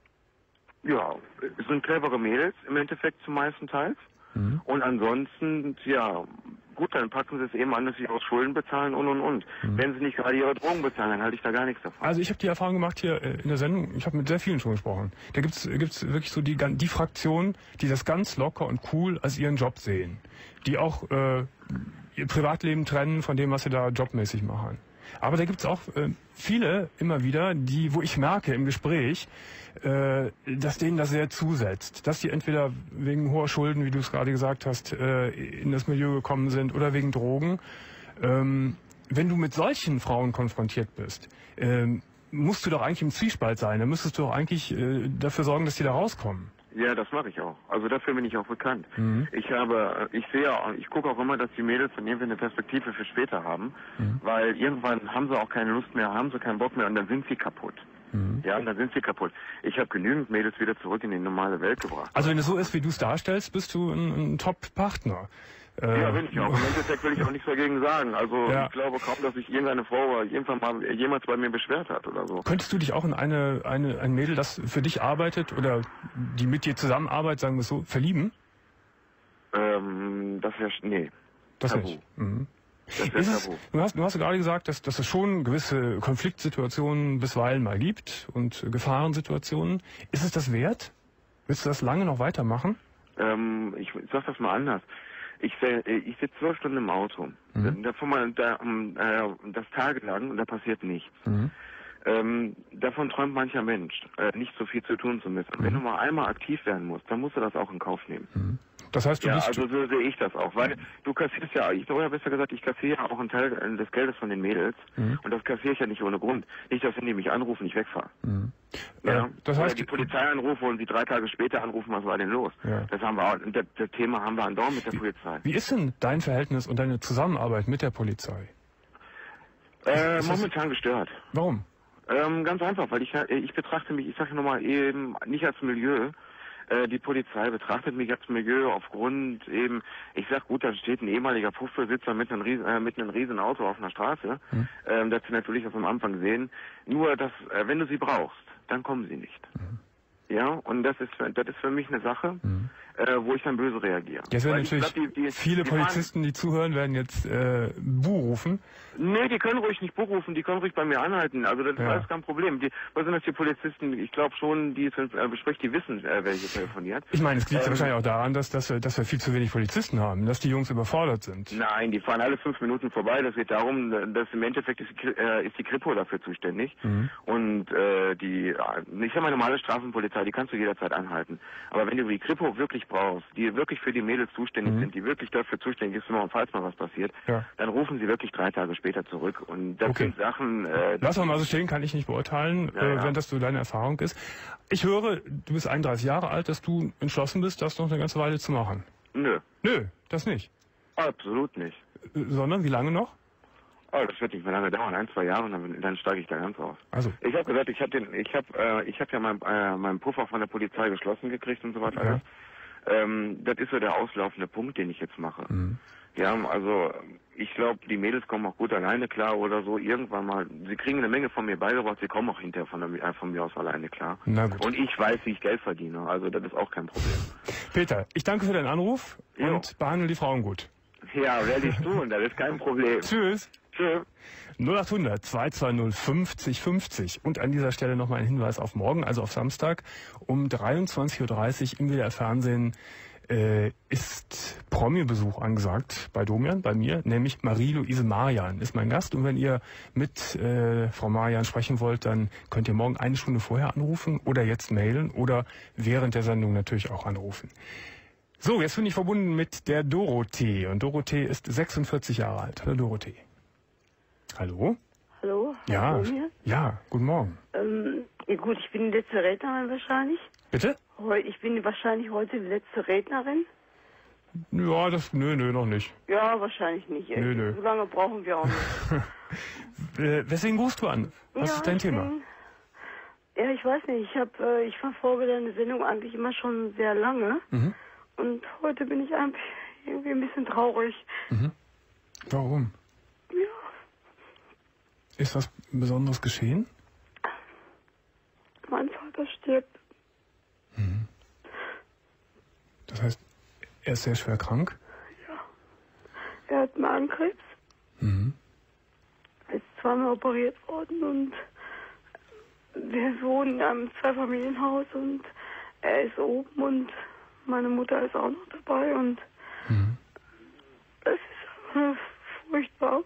Speaker 6: Ja, es sind clevere Mädels im Endeffekt zum meisten Teils. Mhm. Und ansonsten, ja, gut, dann packen sie es eben an, dass sie aus Schulden bezahlen und und und. Mhm. Wenn sie nicht gerade ihre Drogen bezahlen, dann halte ich da gar nichts davon.
Speaker 2: Also ich habe die Erfahrung gemacht hier in der Sendung, ich habe mit sehr vielen schon gesprochen. Da gibt's gibt's wirklich so die, die Fraktion, die das ganz locker und cool als ihren Job sehen. Die auch äh, ihr Privatleben trennen von dem, was sie da jobmäßig machen. Aber da gibt's auch äh, viele immer wieder, die, wo ich merke im Gespräch, äh, dass denen das sehr zusetzt. Dass die entweder wegen hoher Schulden, wie du es gerade gesagt hast, äh, in das Milieu gekommen sind oder wegen Drogen. Ähm, wenn du mit solchen Frauen konfrontiert bist, ähm, musst du doch eigentlich im Zwiespalt sein. Da müsstest du doch eigentlich äh, dafür sorgen, dass die da rauskommen.
Speaker 6: Ja, das mache ich auch. Also dafür bin ich auch bekannt.
Speaker 2: Mhm.
Speaker 6: Ich habe, ich sehe, ich gucke auch immer, dass die Mädels dann irgendwie eine Perspektive für später haben, mhm. weil irgendwann haben sie auch keine Lust mehr, haben sie keinen Bock mehr und dann sind sie kaputt. Mhm. Ja, und dann sind sie kaputt. Ich habe genügend Mädels wieder zurück in die normale Welt gebracht.
Speaker 2: Also wenn es so ist, wie du es darstellst, bist du ein, ein Top-Partner.
Speaker 6: Äh, ja, bin ich auch. Im Endeffekt will ich auch nichts dagegen sagen. Also
Speaker 2: ja.
Speaker 6: ich glaube kaum, dass sich irgendeine Frau irgendwann mal jemals bei mir beschwert hat oder so.
Speaker 2: Könntest du dich auch in eine, eine ein Mädel, das für dich arbeitet oder die mit dir zusammenarbeitet, sagen wir es so, verlieben?
Speaker 6: Ähm, das wäre nee.
Speaker 2: Das
Speaker 6: Tabu.
Speaker 2: nicht. Mhm.
Speaker 6: Das wäre Tabu.
Speaker 2: Du hast, du hast gerade gesagt, dass, dass es schon gewisse Konfliktsituationen bisweilen mal gibt und Gefahrensituationen. Ist es das wert? Willst du das lange noch weitermachen?
Speaker 6: Ähm, ich sag das mal anders. Ich, ich sitze zwölf Stunden im Auto. Mhm. Davon mal da, äh, das tagelang und da passiert nichts. Mhm. Ähm, davon träumt mancher Mensch, äh, nicht so viel zu tun zu müssen. Mhm. Wenn du mal einmal aktiv werden musst, dann musst du das auch in Kauf nehmen.
Speaker 2: Mhm. Das heißt, du
Speaker 6: ja,
Speaker 2: bist
Speaker 6: also so sehe ich das auch, weil du kassierst ja, ich oder besser gesagt, ich kassiere ja auch einen Teil des Geldes von den Mädels mhm. und das kassiere ich ja nicht ohne Grund. Nicht, dass wenn die mich anrufen, ich wegfahre. Mhm. Ja,
Speaker 2: das heißt,
Speaker 6: oder die Polizei anrufen und sie drei Tage später anrufen, was war denn los? Ja. Das haben wir auch, das, das Thema haben wir andauernd mit der
Speaker 2: wie,
Speaker 6: Polizei.
Speaker 2: Wie ist denn dein Verhältnis und deine Zusammenarbeit mit der Polizei?
Speaker 6: Äh, momentan gestört.
Speaker 2: Warum?
Speaker 6: Ähm, ganz einfach, weil ich ich betrachte mich, ich sage nochmal eben nicht als Milieu. Äh, die Polizei betrachtet mich als Milieu aufgrund eben, ich sag gut, da steht ein ehemaliger Puffbesitzer mit einem riesen, äh, mit einem riesen Auto auf einer Straße. Mhm. Ähm, das sie natürlich auf am Anfang sehen. Nur, dass äh, wenn du sie brauchst, dann kommen sie nicht. Mhm. Ja, und das ist das ist für mich eine Sache. Mhm. äh, wo ich dann böse reagiere.
Speaker 2: Jetzt werden
Speaker 6: Weil
Speaker 2: natürlich
Speaker 6: ich glaub, die, die,
Speaker 2: viele
Speaker 6: die
Speaker 2: Polizisten, die zuhören, werden jetzt äh, Buh rufen.
Speaker 6: Nee, die können ruhig nicht buchrufen, die können ruhig bei mir anhalten. Also das
Speaker 2: Ja.
Speaker 6: ist alles kein Problem. Die, was sind das die Polizisten? Ich glaube schon, die es äh, bespricht, die wissen, äh, wer hier telefoniert.
Speaker 2: Ich meine, es liegt
Speaker 6: Ähm,
Speaker 2: wahrscheinlich auch daran, dass, dass, wir, dass wir viel zu wenig Polizisten haben, dass die Jungs überfordert sind.
Speaker 6: Nein, die fahren alle fünf Minuten vorbei. Das geht darum, dass im Endeffekt ist, die, äh, ist die Kripo dafür zuständig.
Speaker 2: Mhm.
Speaker 6: Und äh, die, ich sag mal, normale Straßenpolizei, die kannst du jederzeit anhalten. Aber wenn du die Kripo wirklich brauchst, die wirklich für die Mädels zuständig
Speaker 2: Mhm.
Speaker 6: sind, die wirklich dafür zuständig ist, wenn mal, falls mal was passiert,
Speaker 2: Ja.
Speaker 6: dann rufen sie wirklich drei Tage später zurück. Und das
Speaker 2: Okay.
Speaker 6: sind Sachen... Äh,
Speaker 2: Lass mal so stehen, kann ich nicht beurteilen,
Speaker 6: Ja,
Speaker 2: äh,
Speaker 6: ja.
Speaker 2: wenn das so deine Erfahrung ist. Ich höre, du bist einunddreißig Jahre alt, dass du entschlossen bist, das noch eine ganze Weile zu machen.
Speaker 6: Nö,
Speaker 2: Nö, das nicht.
Speaker 6: absolut nicht.
Speaker 2: Äh, Sondern, wie lange noch?
Speaker 6: Oh, das wird nicht mehr lange dauern, ein, zwei Jahre, und dann, dann steige ich da ganz aus.
Speaker 2: Also,
Speaker 6: Ich habe gesagt, ich habe den, ich habe, äh, ich habe ja mein, äh, meinen Puffer von der Polizei geschlossen gekriegt und so weiter.
Speaker 2: Ja.
Speaker 6: Alles. Ähm, das ist so der auslaufende Punkt, den ich jetzt mache.
Speaker 2: mhm.
Speaker 6: Ja, also ich glaube, die Mädels kommen auch gut alleine klar oder so. Irgendwann mal, sie kriegen eine Menge von mir beigebracht, sie kommen auch hinterher von, der, äh, von mir aus alleine klar.
Speaker 2: Na gut.
Speaker 6: Und ich weiß, wie ich Geld verdiene, also das ist auch kein Problem.
Speaker 2: Peter, ich danke für deinen Anruf
Speaker 6: Jo.
Speaker 2: und behandle die Frauen gut.
Speaker 6: Ja, werde ich tun, das ist kein Problem.
Speaker 2: Tschüss.
Speaker 6: Tschüss.
Speaker 2: null acht hundert zwei zwei null fünfzig fünfzig. Und an dieser Stelle nochmal ein Hinweis auf morgen, also auf Samstag um dreiundzwanzig Uhr dreißig im W D R Fernsehen äh, ist Promi-Besuch angesagt bei Domian, bei mir, nämlich Marie-Louise Marian ist mein Gast. Und wenn ihr mit äh, Frau Marian sprechen wollt, dann könnt ihr morgen eine Stunde vorher anrufen oder jetzt mailen oder während der Sendung natürlich auch anrufen. So, jetzt bin ich verbunden mit der Dorothee. Und Dorothee ist sechsundvierzig Jahre alt. Hallo Dorothee. Hallo?
Speaker 7: Hallo?
Speaker 2: Ja,
Speaker 7: Domian?
Speaker 2: ja, guten Morgen.
Speaker 7: Ähm, ja gut, ich bin die letzte Rednerin wahrscheinlich.
Speaker 2: Bitte?
Speaker 7: Heu- Ich bin wahrscheinlich heute die letzte Rednerin.
Speaker 2: Ja, das, nö, nö, noch nicht.
Speaker 7: Ja, wahrscheinlich nicht.
Speaker 2: Nö,
Speaker 7: Äh,
Speaker 2: nö.
Speaker 7: So lange brauchen wir auch nicht.
Speaker 2: Äh, weswegen rufst du an? Was
Speaker 7: ja,
Speaker 2: ist dein
Speaker 7: ich
Speaker 2: Thema?
Speaker 7: Bin, ja, ich weiß nicht. Ich hab, äh, ich verfolge deine Sendung eigentlich immer schon sehr lange.
Speaker 2: Mhm.
Speaker 7: Und heute bin ich einfach irgendwie ein bisschen traurig.
Speaker 2: Mhm. Warum?
Speaker 7: Ja,
Speaker 2: Ist was Besonderes geschehen?
Speaker 7: mein Vater stirbt.
Speaker 2: Das heißt, er ist sehr schwer krank?
Speaker 7: Er hat Magenkrebs.
Speaker 2: Mhm.
Speaker 7: Er ist zweimal operiert worden und wir wohnen in einem Zweifamilienhaus und er ist oben und meine Mutter ist auch noch dabei und
Speaker 2: Mhm.
Speaker 7: es ist äh, furchtbar.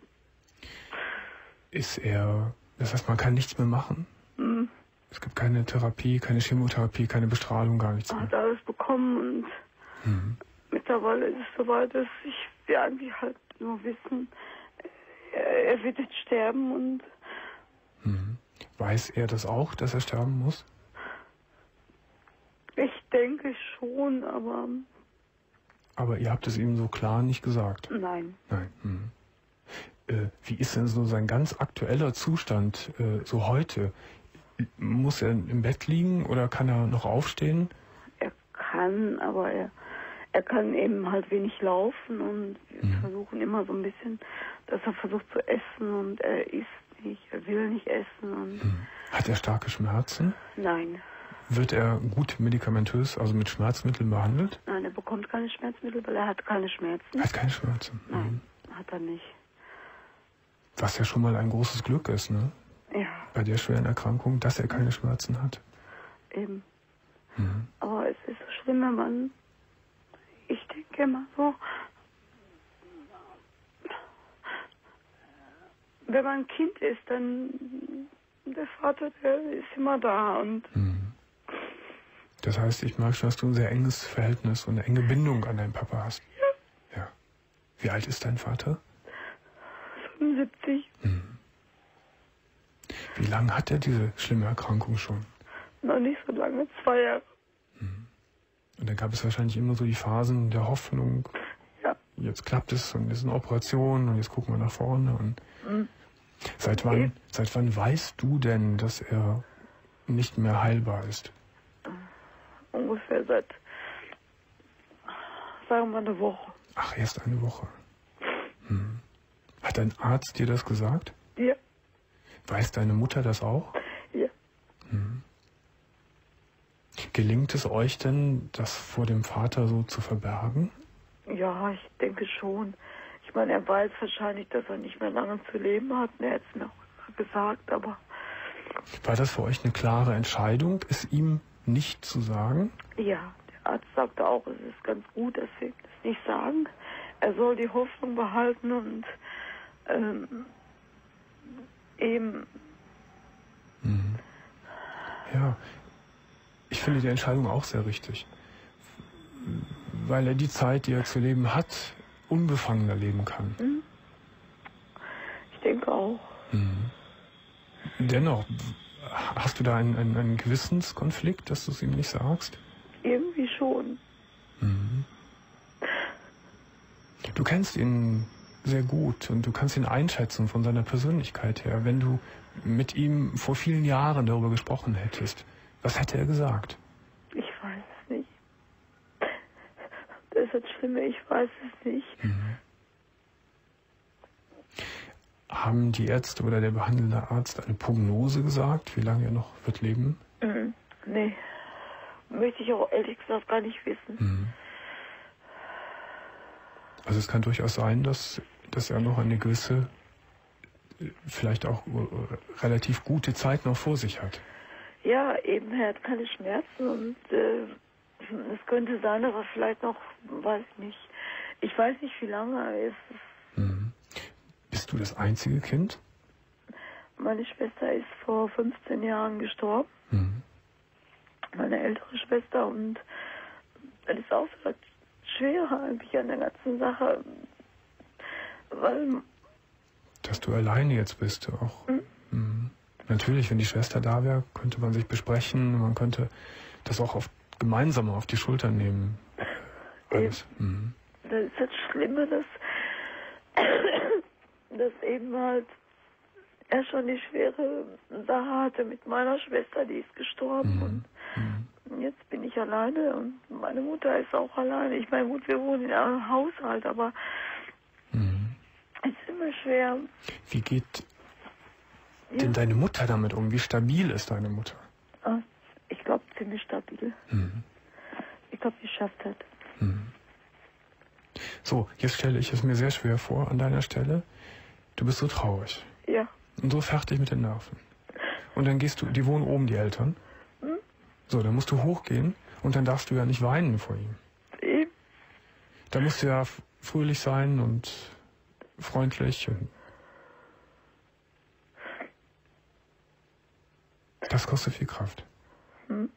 Speaker 2: Ist er, das heißt, man kann nichts mehr machen?
Speaker 7: Mhm.
Speaker 2: Es gibt keine Therapie, keine Chemotherapie, keine Bestrahlung, gar nichts
Speaker 7: Er hat
Speaker 2: mehr.
Speaker 7: alles bekommen und
Speaker 2: Mhm.
Speaker 7: mittlerweile ist es soweit, dass ich, wir eigentlich halt nur wissen, er, er wird jetzt sterben und
Speaker 2: Mhm. Weiß er das auch, dass er sterben muss?
Speaker 7: ich denke schon, aber
Speaker 2: Aber ihr habt es ihm so klar nicht gesagt?
Speaker 7: nein.
Speaker 2: Nein. Mhm. Äh, wie ist denn so sein ganz aktueller Zustand äh, so heute? Muss er im Bett liegen oder kann er noch aufstehen?
Speaker 7: Er kann, aber er, er kann eben halt wenig laufen und wir
Speaker 2: Mhm.
Speaker 7: versuchen immer so ein bisschen, dass er versucht zu essen und er isst nicht, er will nicht essen und
Speaker 2: Mhm. Hat er starke Schmerzen?
Speaker 7: nein,
Speaker 2: Wird er gut medikamentös, also mit Schmerzmitteln behandelt?
Speaker 7: nein, er bekommt keine Schmerzmittel, weil er hat keine Schmerzen.
Speaker 2: Er hat keine Schmerzen. Mhm.
Speaker 7: Nein, hat er nicht.
Speaker 2: Was ja schon mal ein großes Glück ist, ne?
Speaker 7: Ja,
Speaker 2: Bei der schweren Erkrankung, dass er keine Schmerzen hat.
Speaker 7: eben.
Speaker 2: Mhm.
Speaker 7: Aber es ist so schlimm, wenn man, ich denke immer so, wenn man ein Kind ist, dann der Vater, der ist immer da und
Speaker 2: Mhm. Das heißt, ich merke schon, dass du ein sehr enges Verhältnis und eine enge Bindung an deinen Papa hast. Ja. Ja. Wie alt ist dein Vater?
Speaker 7: fünfundsiebzig,
Speaker 2: Wie lange hat er diese schlimme Erkrankung schon?
Speaker 7: noch nicht so lange, zwei Jahre.
Speaker 2: Und dann gab es wahrscheinlich immer so die Phasen der Hoffnung.
Speaker 7: Ja.
Speaker 2: Jetzt klappt es und es ist eine Operation und jetzt gucken wir nach vorne. Und
Speaker 7: Mhm.
Speaker 2: seit wann, seit wann weißt du denn, dass er nicht mehr heilbar ist?
Speaker 7: Ungefähr seit, sagen wir, eine Woche.
Speaker 2: Ach, erst eine Woche. Hm. Hat dein Arzt dir das gesagt?
Speaker 7: Ja,
Speaker 2: Weiß deine Mutter das auch?
Speaker 7: ja.
Speaker 2: Gelingt es euch denn, das vor dem Vater so zu verbergen?
Speaker 7: Ja, ich denke schon. Ich meine, er weiß wahrscheinlich, dass er nicht mehr lange zu leben hat. Er hat es mir auch gesagt, aber...
Speaker 2: War das für euch eine klare Entscheidung, es ihm nicht zu sagen?
Speaker 7: Ja, der Arzt sagte auch, es ist ganz gut, dass wir das nicht sagen. Er soll die Hoffnung behalten und ähm, eben...
Speaker 2: Mhm. Ja, ich finde die Entscheidung auch sehr richtig. Weil er die Zeit, die er zu leben hat, unbefangener leben kann.
Speaker 7: Mhm. Ich denke auch.
Speaker 2: Mhm. Dennoch, hast du da einen, einen, einen Gewissenskonflikt, dass du es ihm nicht sagst?
Speaker 7: Irgendwie schon.
Speaker 2: Mhm. Du kennst ihn sehr gut und du kannst ihn einschätzen von seiner Persönlichkeit her. Wenn du mit ihm vor vielen Jahren darüber gesprochen hättest, was hätte er gesagt?
Speaker 7: Ich weiß es nicht. Das ist das Schlimme, ich weiß es nicht.
Speaker 2: Mhm. Haben die Ärzte oder der behandelnde Arzt eine Prognose gesagt, wie lange er noch wird leben?
Speaker 7: Mhm. Nee, möchte ich auch ehrlich gesagt gar nicht wissen.
Speaker 2: Mhm. Also es kann durchaus sein, dass, dass er noch eine gewisse, vielleicht auch relativ gute Zeit noch vor sich hat.
Speaker 7: Ja, eben, er hat keine Schmerzen und äh, es könnte sein, aber vielleicht noch, weiß ich nicht. Ich weiß nicht, wie lange er ist.
Speaker 2: Mhm. Bist du das einzige Kind?
Speaker 7: Meine Schwester ist vor fünfzehn Jahren gestorben.
Speaker 2: Mhm.
Speaker 7: Meine ältere Schwester, und das ist auch so das Schwere eigentlich an der ganzen Sache, weil...
Speaker 2: Dass du alleine jetzt bist auch. Mhm. Mhm. Natürlich, wenn die Schwester da wäre, könnte man sich besprechen, man könnte das auch auf, gemeinsam auf die Schultern nehmen. Alles. Mhm.
Speaker 7: Das ist das Schlimme, dass, dass eben halt er schon die schwere Sache hatte mit meiner Schwester, die ist gestorben.
Speaker 2: Mhm.
Speaker 7: Und
Speaker 2: Mhm.
Speaker 7: jetzt bin ich alleine und meine Mutter ist auch alleine. Ich meine, gut, wir wohnen in einem Haushalt, aber
Speaker 2: Mhm.
Speaker 7: es ist immer schwer.
Speaker 2: Wie geht
Speaker 7: Ja.
Speaker 2: denn deine Mutter damit um? Wie stabil ist deine Mutter?
Speaker 7: Ah, ich glaube, ziemlich stabil.
Speaker 2: Mhm.
Speaker 7: Ich glaube, die schafft das.
Speaker 2: Mhm. So, jetzt stelle ich es mir sehr schwer vor an deiner Stelle. Du bist so traurig
Speaker 7: Ja.
Speaker 2: und so fertig mit den Nerven. Und dann gehst du, die wohnen oben, die Eltern.
Speaker 7: Hm?
Speaker 2: So, dann musst du hochgehen und dann darfst du ja nicht weinen vor ihm.
Speaker 7: Eben.
Speaker 2: Da musst du ja f- fröhlich sein und freundlich. Und das kostet viel Kraft.
Speaker 7: Hm?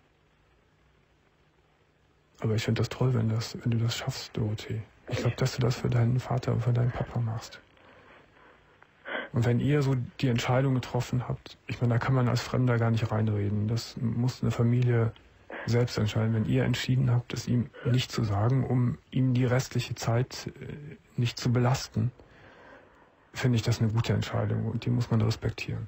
Speaker 2: Aber ich finde das toll, wenn, das, wenn du das schaffst, Dorothee. Ich glaube, dass du das für deinen Vater und für deinen Papa machst. Und wenn ihr so die Entscheidung getroffen habt, ich meine, da kann man als Fremder gar nicht reinreden. Das muss eine Familie selbst entscheiden. Wenn ihr entschieden habt, es ihm nicht zu sagen, um ihm die restliche Zeit äh, nicht zu belasten, finde ich das eine gute Entscheidung und die muss man respektieren.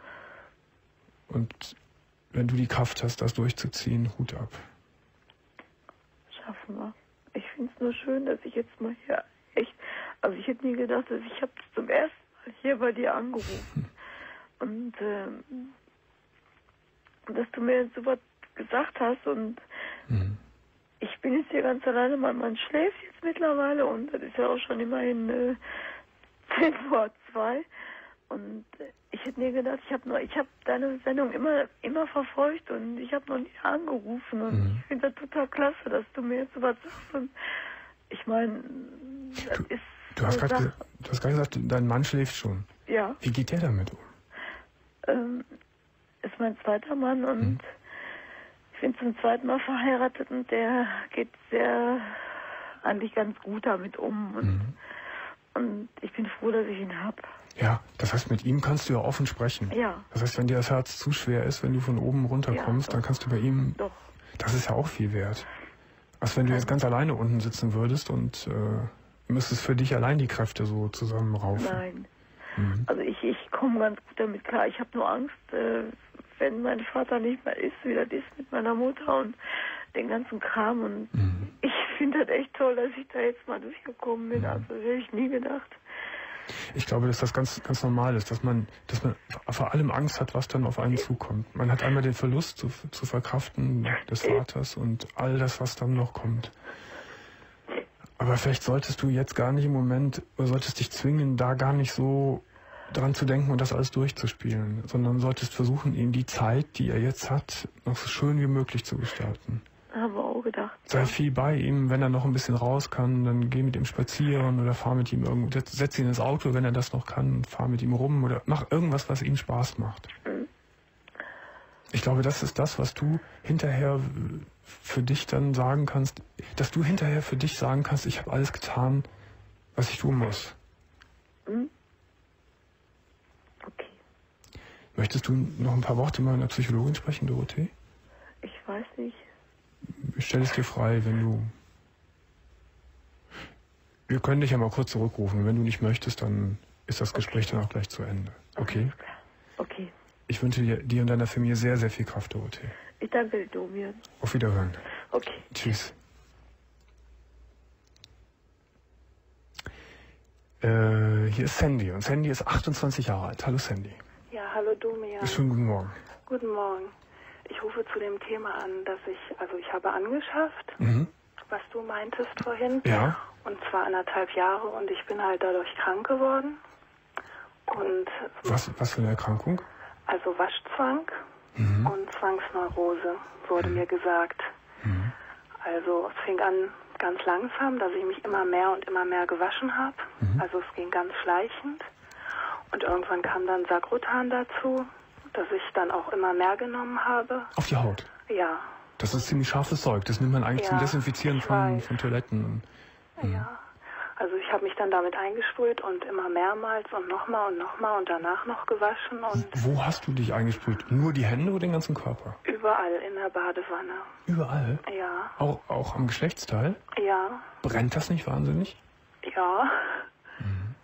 Speaker 2: Und wenn du die Kraft hast, das durchzuziehen, Hut ab.
Speaker 7: Schaffen wir. Ich finde es nur schön, dass ich jetzt mal hier echt, also ich hätte nie gedacht, dass ich habe zum ersten Mal hier bei dir angerufen. Und ähm, dass du mir jetzt so was gesagt hast und
Speaker 2: Mhm.
Speaker 7: ich bin jetzt hier ganz alleine, mein Mann schläft jetzt mittlerweile und das ist ja auch schon immerhin äh, zehn vor zwei. Und ich hätte nie gedacht, ich habe nur, ich habe deine Sendung immer, immer verfolgt und ich habe noch nie angerufen und
Speaker 2: Mhm.
Speaker 7: ich finde das total klasse, dass du mir jetzt sowas sagst. Und ich meine, das
Speaker 2: Du-
Speaker 7: ist
Speaker 2: Du hast
Speaker 7: eine
Speaker 2: gerade
Speaker 7: Sache.
Speaker 2: ge- du hast gerade gesagt, dein Mann schläft schon.
Speaker 7: Ja,
Speaker 2: Wie geht der damit um?
Speaker 7: ähm, ist mein zweiter Mann und
Speaker 2: Mhm.
Speaker 7: ich bin zum zweiten Mal verheiratet und der geht sehr, eigentlich ganz gut damit um und,
Speaker 2: Mhm.
Speaker 7: und ich bin froh, dass ich ihn habe.
Speaker 2: Ja, das heißt, mit ihm kannst du ja offen sprechen.
Speaker 7: Ja,
Speaker 2: Das heißt, wenn dir das Herz zu schwer ist, wenn du von oben runterkommst,
Speaker 7: Ja,
Speaker 2: dann
Speaker 7: doch.
Speaker 2: kannst du bei ihm,
Speaker 7: doch.
Speaker 2: das ist ja auch viel wert. Als wenn du jetzt ganz alleine unten sitzen würdest und äh, müsstest für dich allein die Kräfte so zusammenraufen.
Speaker 7: Nein.
Speaker 2: Mhm.
Speaker 7: Also ich, ich komme ganz gut damit klar. Ich habe nur Angst, äh, wenn mein Vater nicht mehr ist, wie das ist mit meiner Mutter und den ganzen Kram. Und
Speaker 2: Mhm.
Speaker 7: ich finde das echt toll, dass ich da jetzt mal durchgekommen bin.
Speaker 2: Mhm.
Speaker 7: Also hätte ich nie gedacht.
Speaker 2: Ich glaube, dass das ganz, ganz normal ist, dass man, dass man vor allem Angst hat, was dann auf einen zukommt. Man hat einmal den Verlust zu, zu verkraften des Vaters und all das, was dann noch kommt. Aber vielleicht solltest du jetzt gar nicht im Moment, oder solltest dich zwingen, da gar nicht so dran zu denken und das alles durchzuspielen, sondern solltest versuchen, ihm die Zeit, die er jetzt hat, noch so schön wie möglich zu gestalten.
Speaker 7: Haben wir auch gedacht.
Speaker 2: Sei viel bei ihm, wenn er noch ein bisschen raus kann, dann geh mit ihm spazieren oder fahr mit ihm irgendwo, setz ihn ins Auto, wenn er das noch kann, und fahr mit ihm rum oder mach irgendwas, was ihm Spaß macht.
Speaker 7: Mhm.
Speaker 2: Ich glaube, das ist das, was du hinterher für dich dann sagen kannst, dass du hinterher für dich sagen kannst, ich habe alles getan, was ich tun muss.
Speaker 7: Mhm. Okay.
Speaker 2: Möchtest du noch ein paar Worte mal mit einer Psychologin sprechen, Dorothee?
Speaker 7: Ich weiß nicht.
Speaker 2: Ich stelle es dir frei, wenn du... Wir können dich ja mal kurz zurückrufen. Wenn du nicht möchtest, dann ist das Gespräch okay. Dann auch gleich zu Ende. Okay?
Speaker 7: Okay.
Speaker 2: Ich wünsche dir, dir und deiner Familie sehr, sehr viel Kraft, Dorothee.
Speaker 7: Ich danke dir, Domian.
Speaker 2: Auf Wiederhören.
Speaker 7: Okay.
Speaker 2: Tschüss. Äh, hier ist Sandy und Sandy ist achtundzwanzig Jahre alt. Hallo Sandy.
Speaker 8: Ja, hallo Domian.
Speaker 2: Schönen guten Morgen.
Speaker 8: Guten Morgen. Ich rufe zu dem Thema an, dass ich, also ich habe angeschafft,
Speaker 2: Mhm.
Speaker 8: was du meintest vorhin.
Speaker 2: Ja.
Speaker 8: Und zwar anderthalb Jahre und ich bin halt dadurch krank geworden. Und
Speaker 2: Was, was für eine Erkrankung?
Speaker 8: also Waschzwang
Speaker 2: Mhm.
Speaker 8: und Zwangsneurose, wurde mir gesagt.
Speaker 2: Mhm.
Speaker 8: Also es fing an ganz langsam, dass ich mich immer mehr und immer mehr gewaschen habe.
Speaker 2: Mhm.
Speaker 8: Also es ging ganz schleichend. Und irgendwann kam dann Sagrotan dazu, dass ich dann auch immer mehr genommen habe.
Speaker 2: Auf die Haut?
Speaker 8: Ja.
Speaker 2: Das ist ziemlich scharfes Zeug. Das nimmt man eigentlich
Speaker 8: Ja,
Speaker 2: zum Desinfizieren
Speaker 8: ich
Speaker 2: von,
Speaker 8: weiß.
Speaker 2: von Toiletten. Mhm.
Speaker 8: Ja. Also ich habe mich dann damit eingesprüht und immer mehrmals und nochmal und nochmal und danach noch gewaschen und
Speaker 2: Wo hast du dich eingesprüht? Nur die Hände oder den ganzen Körper?
Speaker 8: überall in der Badewanne.
Speaker 2: Überall?
Speaker 8: Ja.
Speaker 2: Auch, auch am Geschlechtsteil?
Speaker 8: Ja.
Speaker 2: Brennt das nicht wahnsinnig?
Speaker 8: Ja.
Speaker 2: Mhm.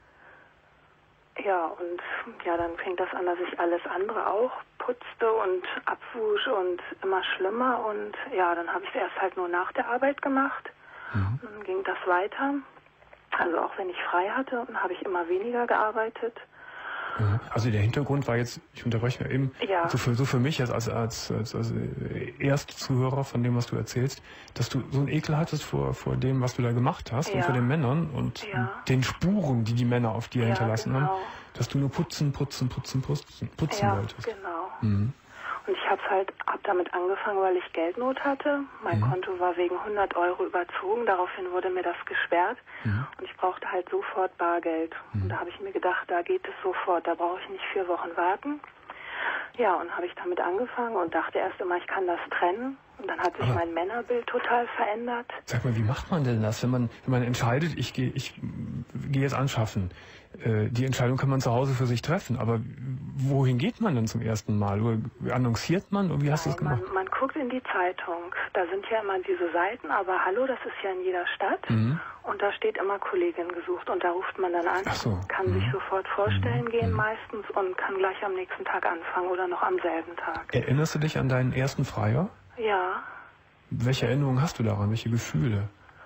Speaker 8: Ja, und ja, dann fängt das an, dass ich alles andere auch putzte und abwusch und immer schlimmer. Und ja, dann habe ich es erst halt nur nach der Arbeit gemacht.
Speaker 2: Mhm.
Speaker 8: Dann ging das weiter. Also auch wenn ich frei hatte, habe ich immer weniger gearbeitet.
Speaker 2: Ja. Also der Hintergrund war jetzt, ich unterbreche mal eben,
Speaker 8: Ja.
Speaker 2: so, für, so für mich als, als, als, als, als Erstzuhörer von dem, was du erzählst, dass du so einen Ekel hattest vor, vor dem, was du da gemacht hast
Speaker 8: Ja.
Speaker 2: und vor den Männern und
Speaker 8: Ja.
Speaker 2: den Spuren, die die Männer auf dir
Speaker 8: Ja,
Speaker 2: hinterlassen
Speaker 8: genau.
Speaker 2: haben, dass du nur putzen, putzen, putzen, putzen, putzen
Speaker 8: Ja,
Speaker 2: wolltest.
Speaker 8: genau.
Speaker 2: Mhm.
Speaker 8: Und ich habe halt hab damit angefangen, weil ich Geldnot hatte. Mein
Speaker 2: Mhm.
Speaker 8: Konto war wegen hundert Euro überzogen. Daraufhin wurde mir das gesperrt.
Speaker 2: Mhm.
Speaker 8: Und ich brauchte halt sofort Bargeld.
Speaker 2: Mhm.
Speaker 8: Und da habe ich mir gedacht, da geht es sofort. Da brauche ich nicht vier Wochen warten. Ja, und habe ich damit angefangen und dachte erst immer, ich kann das trennen. Und dann hat sich
Speaker 2: Aber-
Speaker 8: mein Männerbild total verändert.
Speaker 2: Sag mal, wie macht man denn das, wenn man, wenn man entscheidet, ich gehe ich gehe jetzt anschaffen? Äh, die Entscheidung kann man zu Hause für sich treffen, aber wohin geht man denn zum ersten Mal? Oder annonciert man? Oder wie hast du das
Speaker 8: Nein,
Speaker 2: gemacht?
Speaker 8: man, man guckt in die Zeitung. Da sind ja immer diese Seiten, aber hallo, das ist ja in jeder Stadt.
Speaker 2: Mhm.
Speaker 8: Und da steht immer Kollegin gesucht und da ruft man dann an,
Speaker 2: Ach so.
Speaker 8: kann
Speaker 2: Mhm.
Speaker 8: sich sofort vorstellen
Speaker 2: Mhm.
Speaker 8: gehen
Speaker 2: Mhm.
Speaker 8: meistens und kann gleich am nächsten Tag anfangen oder noch am selben Tag.
Speaker 2: Erinnerst du dich an deinen ersten Freier?
Speaker 8: Ja,
Speaker 2: Welche Erinnerungen hast du daran? Welche Gefühle?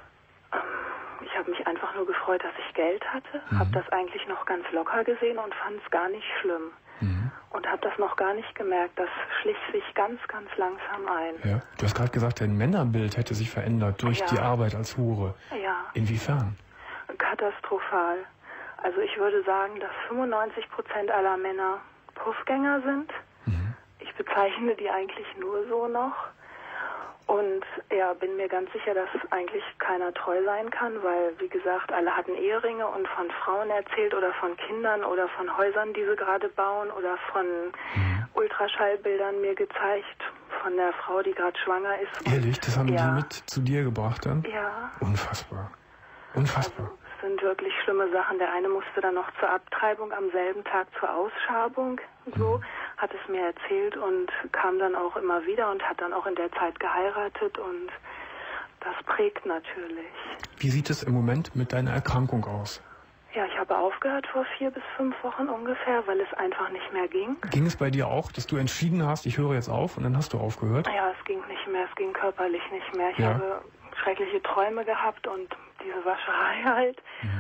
Speaker 8: ich habe mich einfach nur gefreut, dass ich Geld hatte,
Speaker 2: Mhm.
Speaker 8: habe das eigentlich noch ganz locker gesehen und fand es gar nicht schlimm.
Speaker 2: Mhm.
Speaker 8: Und habe das noch gar nicht gemerkt. Das schlich sich ganz, ganz langsam ein.
Speaker 2: Ja. Du hast gerade gesagt, dein Männerbild hätte sich verändert durch
Speaker 8: Ja.
Speaker 2: die Arbeit als Hure.
Speaker 8: Ja,
Speaker 2: Inwiefern?
Speaker 8: katastrophal. Also ich würde sagen, dass fünfundneunzig Prozent aller Männer Puffgänger sind.
Speaker 2: Mhm.
Speaker 8: Ich bezeichne die eigentlich nur so noch. Und ja, bin mir ganz sicher, dass eigentlich keiner treu sein kann, weil, wie gesagt, alle hatten Eheringe und von Frauen erzählt oder von Kindern oder von Häusern, die sie gerade bauen oder von
Speaker 2: Mhm.
Speaker 8: Ultraschallbildern mir gezeigt, von der Frau, die gerade schwanger ist. Und
Speaker 2: Ehrlich, das haben
Speaker 8: ja,
Speaker 2: die mit zu dir gebracht dann?
Speaker 8: Ja.
Speaker 2: Unfassbar. Unfassbar.
Speaker 8: Also, es sind wirklich schlimme Sachen. Der eine musste dann noch zur Abtreibung am selben Tag zur Ausschabung. So
Speaker 2: Mhm.
Speaker 8: hat es mir erzählt und kam dann auch immer wieder und hat dann auch in der Zeit geheiratet und das prägt natürlich.
Speaker 2: Wie sieht es im Moment mit deiner Erkrankung aus?
Speaker 8: Ja, ich habe aufgehört vor vier bis fünf Wochen ungefähr, weil es einfach nicht mehr ging.
Speaker 2: Ging es bei dir auch, dass du entschieden hast, ich höre jetzt auf und dann hast du aufgehört?
Speaker 8: Ja, es ging nicht mehr, es ging körperlich nicht mehr. Ich
Speaker 2: Ja.
Speaker 8: habe schreckliche Träume gehabt und diese Wascherei halt.
Speaker 2: Mhm.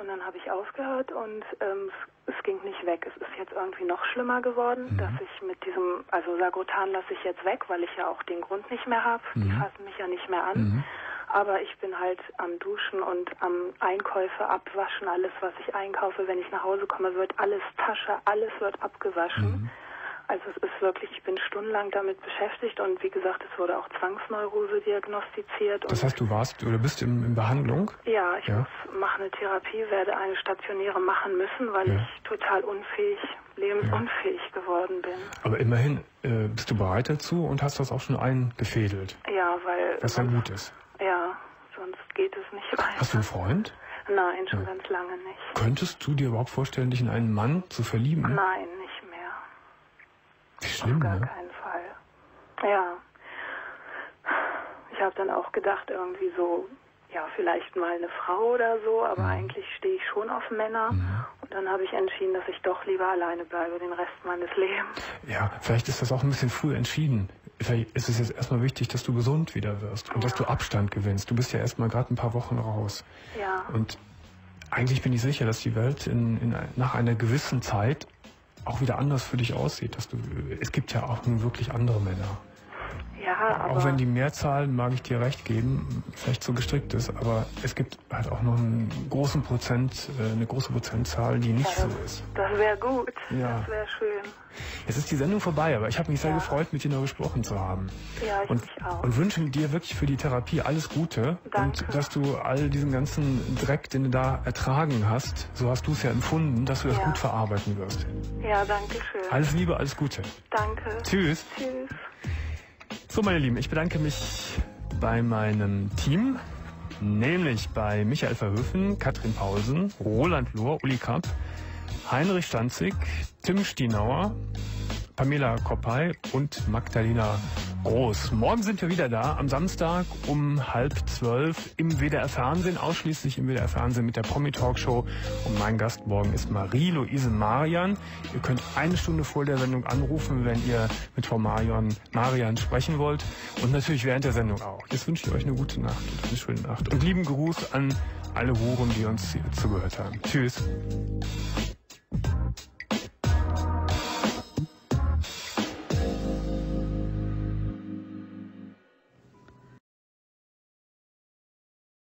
Speaker 8: Und dann habe ich aufgehört und ähm, es, es ging nicht weg. Es ist jetzt irgendwie noch schlimmer geworden, mhm. dass ich mit diesem, also Sagrotan lasse ich jetzt weg, weil ich ja auch den Grund nicht mehr habe. Mhm. Die fassen mich ja nicht mehr an. Mhm. Aber ich bin halt am Duschen und am Einkäufe abwaschen. Alles, was ich einkaufe, wenn ich nach Hause komme, wird alles Tasche, alles wird abgewaschen. Mhm. Also es ist wirklich, ich bin stundenlang damit beschäftigt und wie gesagt, es wurde auch Zwangsneurose diagnostiziert.
Speaker 2: Das heißt, du warst oder bist in, in Behandlung?
Speaker 8: Ja, ich
Speaker 2: ja.
Speaker 8: muss mache eine Therapie, werde eine stationäre machen müssen, weil ja. ich total unfähig, lebensunfähig ja. geworden bin.
Speaker 2: Aber immerhin äh, bist du bereit dazu und hast das auch schon eingefädelt.
Speaker 8: Ja, weil...
Speaker 2: Was ja gut ist.
Speaker 8: Ja, sonst geht es nicht weiter.
Speaker 2: Hast du einen Freund?
Speaker 8: Nein, schon
Speaker 2: ja.
Speaker 8: ganz lange nicht.
Speaker 2: Könntest du dir überhaupt vorstellen, dich in einen Mann zu verlieben?
Speaker 8: Nein, nicht mehr.
Speaker 2: Wie schlimm,
Speaker 8: Auf gar
Speaker 2: ne?
Speaker 8: keinen Fall. Ja. Ich habe dann auch gedacht, irgendwie so, ja, vielleicht mal eine Frau oder so, aber mhm. eigentlich stehe ich schon auf Männer. Mhm. Und dann habe ich entschieden, dass ich doch lieber alleine bleibe, den Rest meines Lebens.
Speaker 2: Ja, vielleicht ist das auch ein bisschen früh entschieden. Vielleicht ist es jetzt erstmal wichtig, dass du gesund wieder wirst und ja. dass du Abstand gewinnst. Du bist ja erstmal gerade ein paar Wochen raus.
Speaker 8: Ja.
Speaker 2: Und eigentlich bin ich sicher, dass die Welt in, in, nach einer gewissen Zeit auch wieder anders für dich aussieht. Dass du, es gibt ja auch nun wirklich andere Männer.
Speaker 8: Ja, aber
Speaker 2: auch wenn die Mehrzahl, mag ich dir recht geben, vielleicht so gestrickt ist, aber es gibt halt auch noch einen großen Prozent, eine große Prozentzahl, die nicht
Speaker 8: ja, das,
Speaker 2: so ist.
Speaker 8: Das wäre gut,
Speaker 2: ja.
Speaker 8: das wäre schön.
Speaker 2: Jetzt ist die Sendung vorbei, aber ich habe mich sehr
Speaker 8: ja.
Speaker 2: gefreut, mit dir noch gesprochen zu haben.
Speaker 8: Ja, ich
Speaker 2: und,
Speaker 8: mich auch.
Speaker 2: Und wünsche dir wirklich für die Therapie alles Gute.
Speaker 8: Danke.
Speaker 2: Und dass du all diesen ganzen Dreck, den du da ertragen hast, so hast du es ja empfunden, dass du das
Speaker 8: ja.
Speaker 2: gut verarbeiten wirst.
Speaker 8: Ja, danke schön.
Speaker 2: Alles Liebe, alles Gute.
Speaker 8: Danke.
Speaker 2: Tschüss.
Speaker 8: Tschüss.
Speaker 2: So, meine Lieben, ich bedanke mich bei meinem Team, nämlich bei Michael Verhöfen, Katrin Paulsen, Roland Lohr, Uli Kapp, Heinrich Stanzig, Tim Stienauer, Pamela Koppay und Magdalena Groß. Morgen sind wir wieder da, am Samstag um halb zwölf im W D R Fernsehen, ausschließlich im W D R Fernsehen mit der Promi-Talkshow. Und mein Gast morgen ist Marie-Louise Marian. Ihr könnt eine Stunde vor der Sendung anrufen, wenn ihr mit Frau Marian, Marian sprechen wollt. Und natürlich während der Sendung auch. Jetzt wünsche ich euch eine gute Nacht und eine schöne Nacht. Und lieben Gruß an alle Huren, die uns hier zugehört haben. Tschüss.